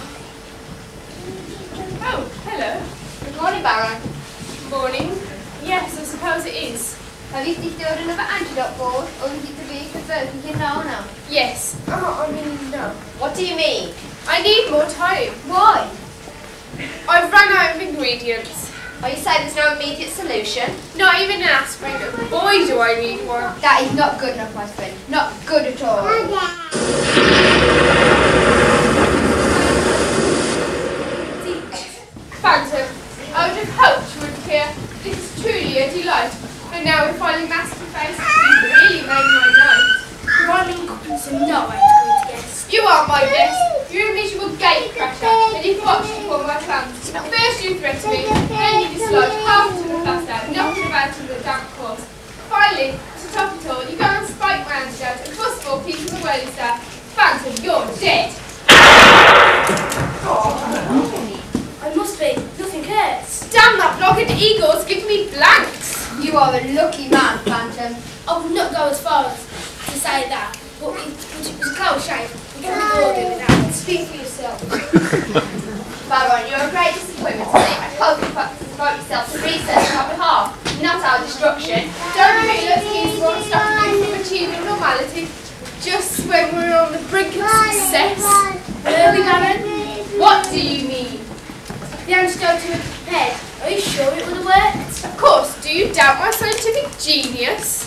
Oh, hello. Good morning, Baron. Morning. Yes, I suppose it is. Have you distilled another antidote for us, or is it to be confirmed you know now? Yes. Oh, I mean, no. What do you mean? I need more time. Why? I've run out of ingredients. Are you saying there's no immediate solution? Not even an aspirin. Boy, do I need one. That is not good enough, my friend. Not good at all. Phantom, I would have hoped you would appear. This is truly a delight. But now we're finally master face. You really made my night. Rhyming couplets are no way to greet guests. You are my best. You're a miserable gatecrasher, and you've watched upon my plans. First you threatened me, then you dislodged half to the cluster, knocking about in the damp course. Finally, to top it all, you go and spike my antidote and fuss for people of the whirling staff. Phantom, you're dead. I must be. Nothing hurts. Damn that blockhead eagle's giving me blanks. You are a lucky man, Phantom. I would not go as far as to say that, but it, but it was a close shave. We can all do without. Speak for yourself. Baron, you're a great disappointment to me. I hope you devote yourself to research on our behalf, not our destruction. Don't realize he's won't stop you from achieving normality just when we're on the brink of success. Really, Baron? What do you mean? The antidote you had prepared. Are you sure it would have worked? Of course, do you doubt my scientific genius?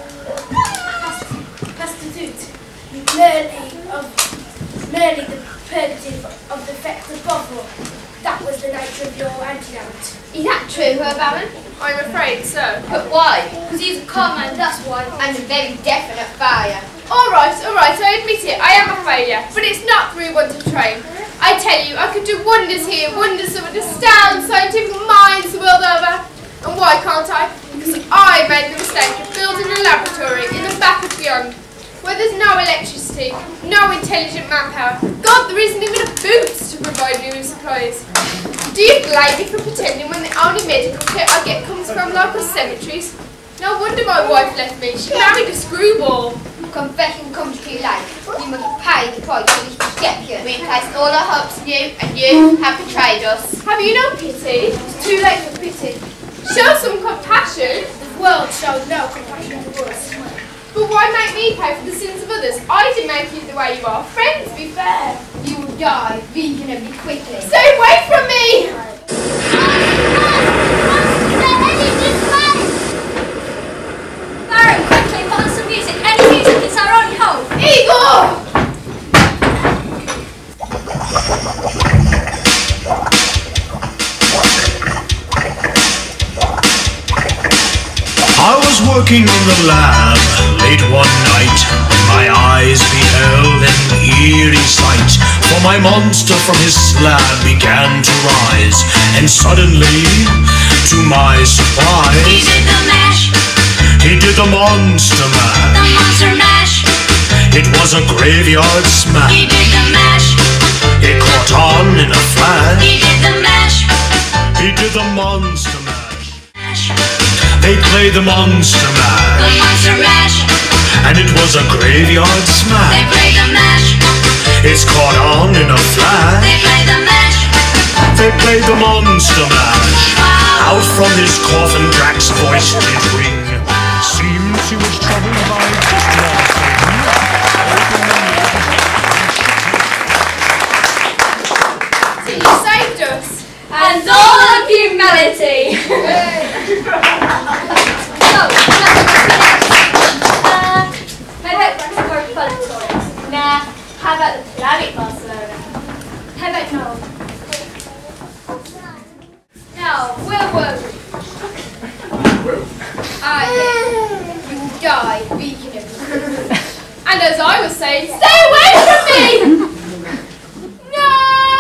Prostitute. Merely of merely the purgative of the effect of Bovril. That was the nature of your antidote. Is that true, Her Baron? I'm afraid so. But why? Because he's a con man, that's why. And a very definite failure. Alright, alright, I admit it, I am a failure, but it's not through want of trying. I tell you, I could do wonders here, wonders that would astound scientific minds the world over. And why can't I? Because I made the mistake of building a laboratory in the back of beyond, where there's no electricity, no intelligent manpower. God, there isn't even a boots to provide me with supplies. Do you blame me for pretending when the only medical care I get comes from local cemeteries? No wonder my wife left me. She married a screwball. Confession comes too late. You must pay the price for this deception. We placed all our hopes in you, and you have betrayed us. Have you no pity? It's too late for pity. Show some compassion. The world showed no compassion to us. But why make me pay for the sins of others? I didn't make you the way you are. Friends, be fair. You will die reasonably quickly. Stay away from me! Baron, quickly, put on some music. Any music, it's our only hope. Igor! I was working in the lab late one night when my eyes beheld an eerie sight. For my monster from his slab began to rise, and suddenly, to my surprise, he did the mash. He did the monster mash. The monster mash. It was a graveyard smash. He did the mash. It caught on in a flash. He did the mash. He did the monster mash. They played the monster mash. The monster mash. And it was a graveyard smash. They played the mash. It's caught on in a flash. They played the mash. They played the monster mash. Wow. Out from his coffin Drax's voice did ring. Seemed he was troubled by just one thing. You saved us. And all of humanity. Nah, how about the planet Barcelona? How about no? Now, where were we? Ah, yes. You will die, beacon of me. And as I was saying, stay away from me! No!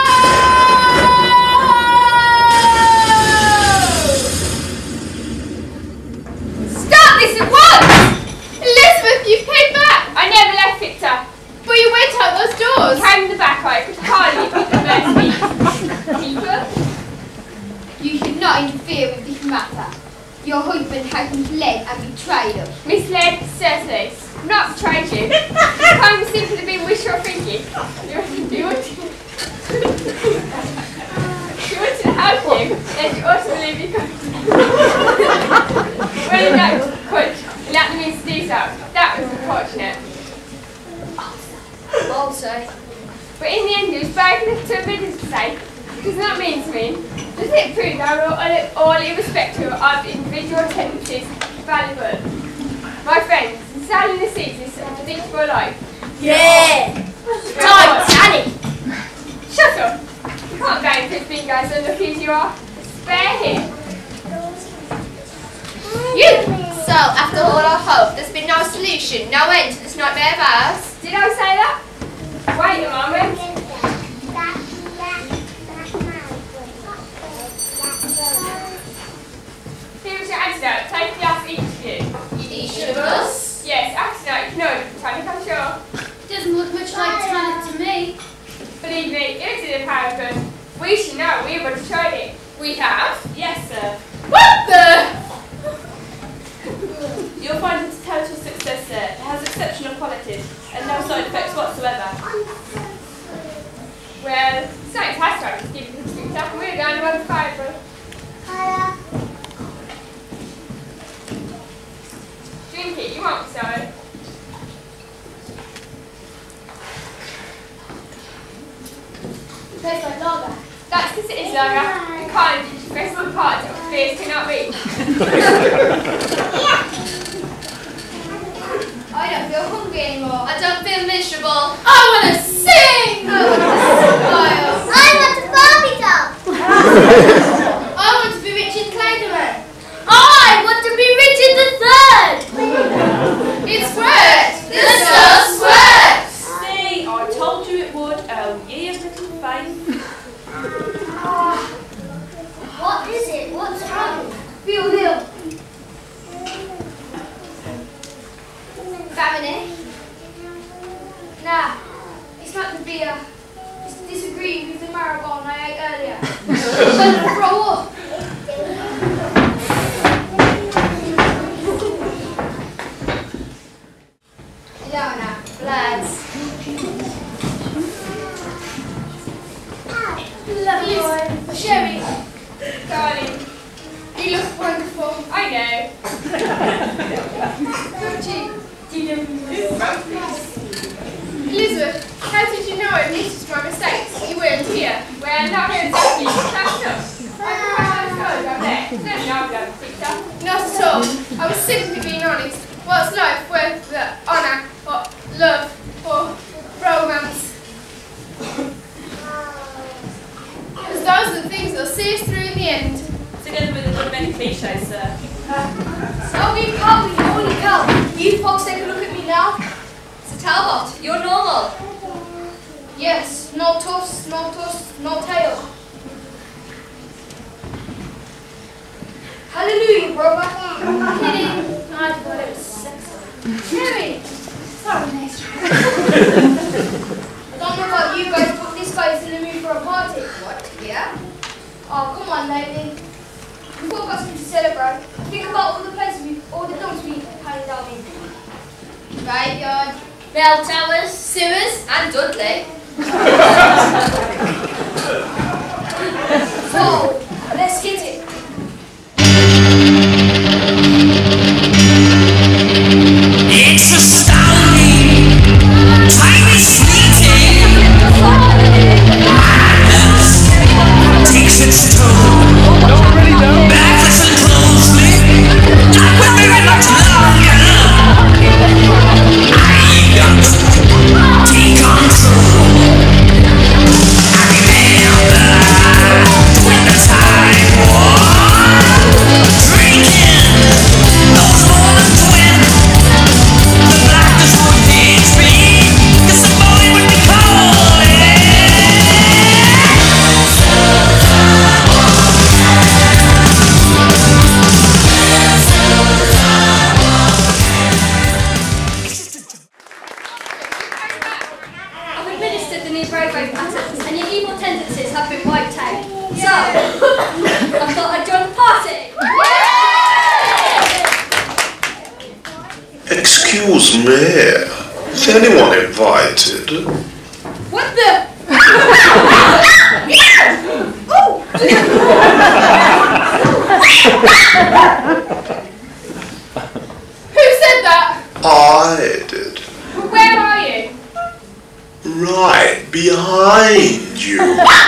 Stop this at once! Elizabeth, you came back! I never left Victor. But you went out those doors. Came in the back, I could hardly beat the first beat. People, You should not interfere with this matter. Your husband has misled and betrayed us. Misled, certainly. Not betrayed you. I'm simply been wishful thinking. You, you want to... you want to help you, then you ought to believe you could. Well, you know, could. And that means to do so. That was unfortunate. Also, But in the end, it was brave enough to admit his mistake. Does that mean to me? Does it prove that all, all irrespective of individual tendencies valuable? My friends, in sailing the seas is unpredictable life. Yeah! Titanic! Shut up! You can't go into being guys so lucky as you are. Spare him. you! So, after all our hope, there's been no solution, no end to this nightmare of ours. Did I say that? Wait a moment. Here's your antidote. Take the ass each of you. Each of us? Yes, antidote. You know the Titanic, I'm sure. Doesn't look much like Titanic to me. Believe me, it's in a paragon. We should know. We've already tried it. we have. Yes, sir. What the? You'll find it a total success, sir. It has exceptional qualities and no side effects whatsoever. Well, science has tried to give you the truth, and we're going to run the fibre. Drink it, you won't, sorry. Tastes like lager. That's because it is Laura, the kind of expressive part that fears cannot reach. I don't feel hungry anymore. I don't feel miserable. I want to sing! I want to smile. I want a Barbie doll. Elizabeth, how did you know I noticed my mistakes? You weren't here. Well, not exactly. That's up. I can I'm there. No, no, no, Not at all. I was simply being honest. What's life worth the honour, or love, or romance? Because those are the things that'll see us through in the end. Together with a good many cliches, sir. So we can't be holy cow. You folks take a look at me now. Sir Talbot, you're normal. Yes, no tusk, no tusk, no tail. Hallelujah, brother. Kidding. I thought it was sexy. Harry. Sorry, nice try. I don't know about you guys, but this guy's in the mood for a party. What? Yeah? Oh, come on, lady. We've all got something to celebrate. Think about all the places we, all the dumps we had down in. Graveyard, bell towers, sewers, and Dudley. So, let's get it. It's astounding, time is fleeting, madness takes its toll. Back listen closely, not with very much longer. I got to take control. I remember when the time was drinking those moments when the blackness would pinch me, 'cause somebody would be calling. I've administered the new Braithwaite patterns, and your evil tendencies have been wiped out. So, I thought I'd join the party. Excuse me, is anyone invited? What the? Who said that? I did. Where are you? Right behind you.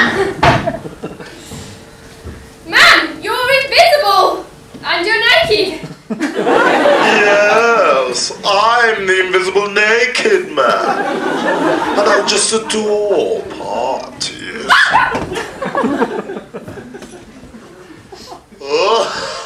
Man, you're invisible! And you're naked! Yes, I'm the invisible naked man. And I just adore parties. Oh.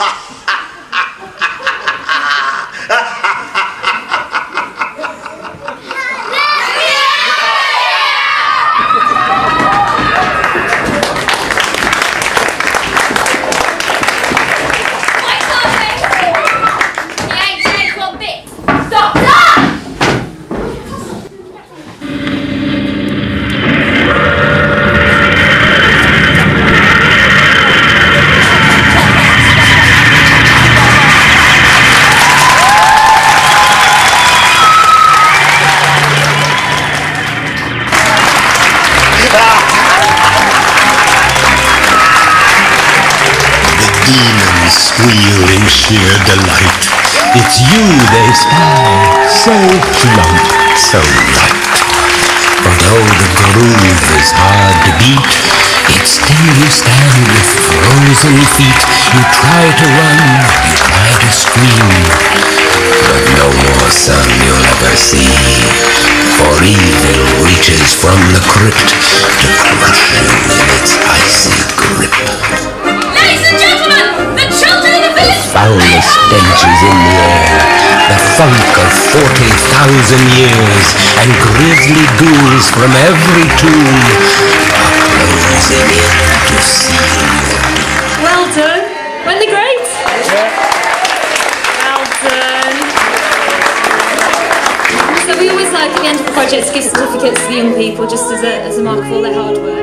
Squeal in sheer delight. It's you they spy, so plump, so light. For though the groove is hard to beat, yet still you stand with frozen feet. You try to run, you try to scream, but no more sun you'll ever see. For evil reaches from the crypt to crush you in its icy grip. Ladies and gentlemen, the children of the village! Foulest stenches in the air, the funk of forty thousand years, and grisly ghouls from every tomb are closing in to seal your doom. Well done. Weren't they great? Well done. So we always like at the end of the project to give certificates to the young people just as a, as a mark of all their hard work.